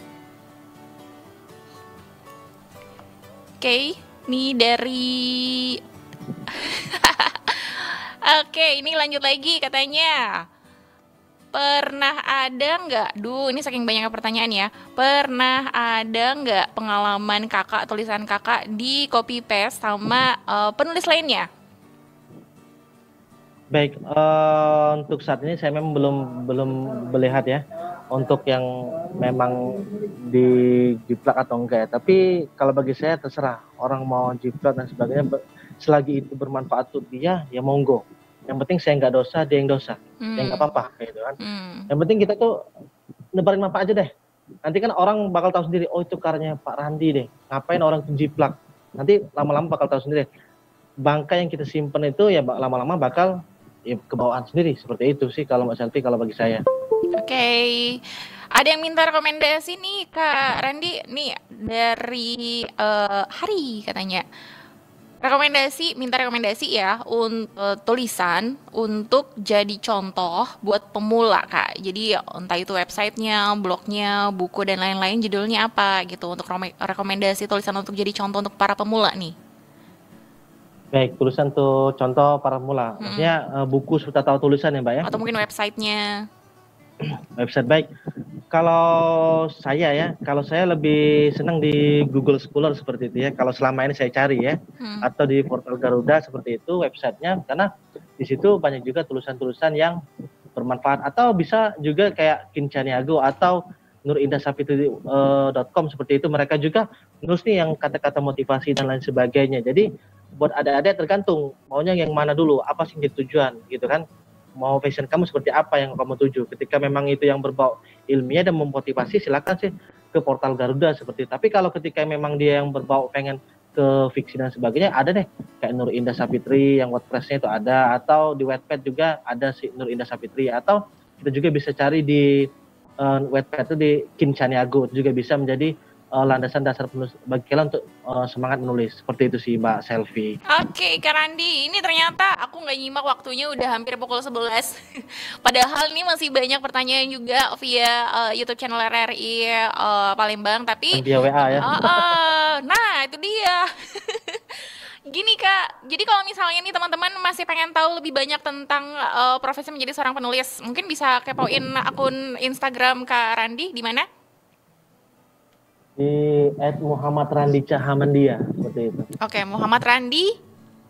Oke, okay, ini dari Oke, okay, ini lanjut lagi katanya. Pernah ada nggak, duh ini saking banyaknya pertanyaan ya, pernah ada nggak pengalaman kakak, tulisan kakak di copy paste sama uh, penulis lainnya? Baik, uh, untuk saat ini saya memang belum belum melihat ya untuk yang memang di jiplak atau enggak ya. Tapi kalau bagi saya terserah orang mau jiplak dan sebagainya, selagi itu bermanfaat untuk dia ya monggo. Yang penting saya nggak dosa, dia yang dosa, hmm. ya nggak apa-apa gitu kan. Hmm. Yang penting kita tuh nebarin manfaat aja deh. Nanti kan orang bakal tahu sendiri, oh itu karyanya Pak Randi deh. Ngapain orang itu jiplak? Nanti lama-lama bakal tahu sendiri. Bangka yang kita simpen itu ya lama-lama bakal ya kebawaan sendiri. Seperti itu sih kalau Mbak Selvi, kalau bagi saya. Oke, okay. Ada yang minta rekomendasi nih Kak Randi, nih dari uh, Hari katanya. Rekomendasi, minta rekomendasi ya untuk uh, tulisan untuk jadi contoh buat pemula Kak. Jadi entah itu websitenya, blognya, buku dan lain-lain, judulnya apa gitu untuk rekomendasi tulisan untuk jadi contoh untuk para pemula nih. Baik, tulisan untuk contoh para pemula. Hmm. Maksudnya uh, buku serta tahu tulisan ya Mbak ya? Atau mungkin websitenya. Website baik. Kalau saya ya, kalau saya lebih senang di Google Scholar seperti itu ya. Kalau selama ini saya cari ya, hmm. atau di portal Garuda seperti itu websitenya, karena di situ banyak juga tulisan-tulisan yang bermanfaat. Atau bisa juga kayak Kincaniago atau nurindahsapitri dot com seperti itu. Mereka juga nulis nih yang kata-kata motivasi dan lain sebagainya. Jadi buat adik-adik tergantung maunya yang mana dulu, apa sih yang tujuan gitu kan. Mau passion kamu seperti apa yang kamu tuju. Ketika memang itu yang berbau ilmiah dan memotivasi, silakan sih ke portal Garuda seperti itu. Tapi kalau ketika memang dia yang berbau pengen ke fiksi dan sebagainya, ada deh kayak Nur Indah Sapitri yang WordPress-nya itu ada, atau di Wattpad juga ada si Nur Indah Sapitri, atau kita juga bisa cari di uh, Wattpad itu di Kincaniago, juga bisa menjadi Uh, landasan dasar penulis bagi kalian untuk uh, semangat menulis. Seperti itu sih Mbak Selvi. Oke, Kak Randi, ini ternyata aku nggak nyimak waktunya udah hampir pukul sebelas. Padahal ini masih banyak pertanyaan juga via uh, YouTube channel R R I uh, Palembang, tapi via W A ya. Uh, uh, nah, itu dia. Gini Kak, jadi kalau misalnya nih teman-teman masih pengen tahu lebih banyak tentang uh, profesi menjadi seorang penulis, mungkin bisa kepoin akun Instagram Kak Randi di mana? Di et Muhammad Randi Cahamandia seperti itu. Oke, Muhammad Randi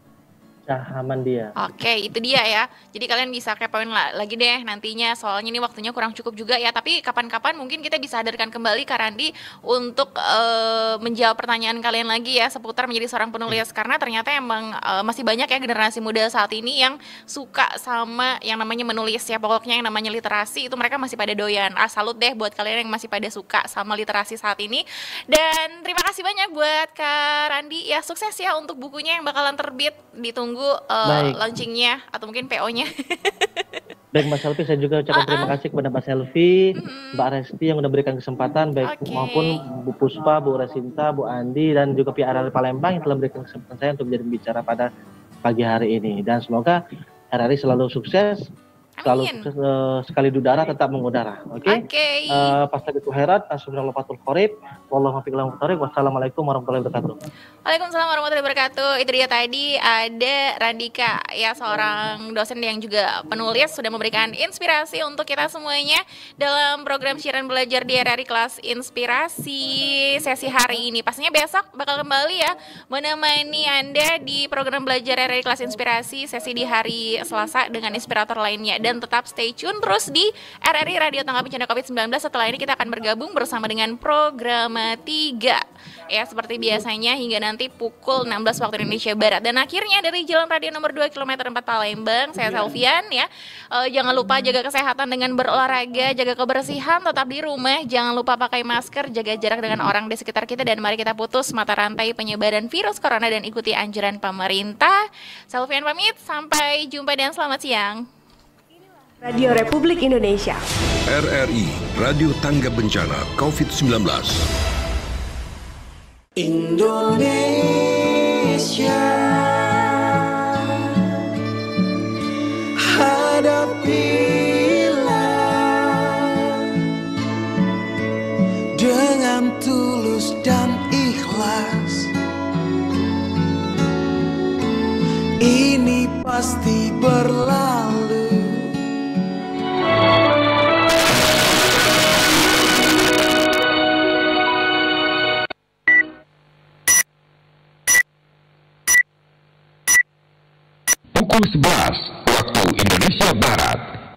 Cahamandia. Oke, itu dia ya. Jadi kalian bisa kepoin lagi deh nantinya, soalnya ini waktunya kurang cukup juga ya. Tapi kapan-kapan mungkin kita bisa hadirkan kembali Kak Randi untuk uh, menjawab pertanyaan kalian lagi ya seputar menjadi seorang penulis. Karena ternyata emang uh, masih banyak ya generasi muda saat ini yang suka sama yang namanya menulis ya. Pokoknya yang namanya literasi itu mereka masih pada doyan. Ah, salut deh buat kalian yang masih pada suka sama literasi saat ini. Dan terima kasih banyak buat Kak Randi ya, sukses ya untuk bukunya yang bakalan terbit. Ditunggu Uh, launchingnya atau mungkin P O-nya. Baik Mbak Selvi, saya juga ucapkan uh-uh. terima kasih kepada Mbak Selvi, mm-hmm. Mbak Resti yang udah berikan kesempatan, baik okay. maupun Bu Puspa, Bu Resinta, Bu Andi, dan juga P R R I Palembang yang telah berikan kesempatan saya untuk menjadi bicara pada pagi hari ini. Dan semoga R R I selalu sukses, selalu sukses, uh, sekali udara tetap mengudara. Oke. Okay? Okay. Uh, Pastabitu khairat, assallallahu fatul qorib, wallahu muwaffiq ila aqwamit. Wassalamualaikum warahmatullahi wabarakatuh. Waalaikumsalam warahmatullahi wabarakatuh. Itu dia tadi ada Randika ya, seorang dosen yang juga penulis, sudah memberikan inspirasi untuk kita semuanya dalam program siaran belajar di R R I Kelas Inspirasi sesi hari ini. Pastinya besok bakal kembali ya menemani Anda di program belajar R R I Kelas Inspirasi sesi di hari Selasa dengan inspirator lainnya. Dan tetap stay tune terus di R R I Radio Tangga Bencana covid sembilan belas. Setelah ini kita akan bergabung bersama dengan program tiga ya, seperti biasanya hingga nanti pukul enam belas waktu Indonesia Barat. Dan akhirnya dari Jalan Radio nomor dua kilometer empat Palembang, saya Selvian ya. uh, Jangan lupa jaga kesehatan dengan berolahraga, jaga kebersihan, tetap di rumah, jangan lupa pakai masker, jaga jarak dengan orang di sekitar kita, dan mari kita putus mata rantai penyebaran virus corona dan ikuti anjuran pemerintah. Selvian pamit, sampai jumpa dan selamat siang. Radio Republik Indonesia R R I Radio Tangga Bencana covid sembilan belas. Indonesia. dengan tulus dan ikhlas. Ini pasti berlalu. Pukul sebelas waktu Indonesia Barat.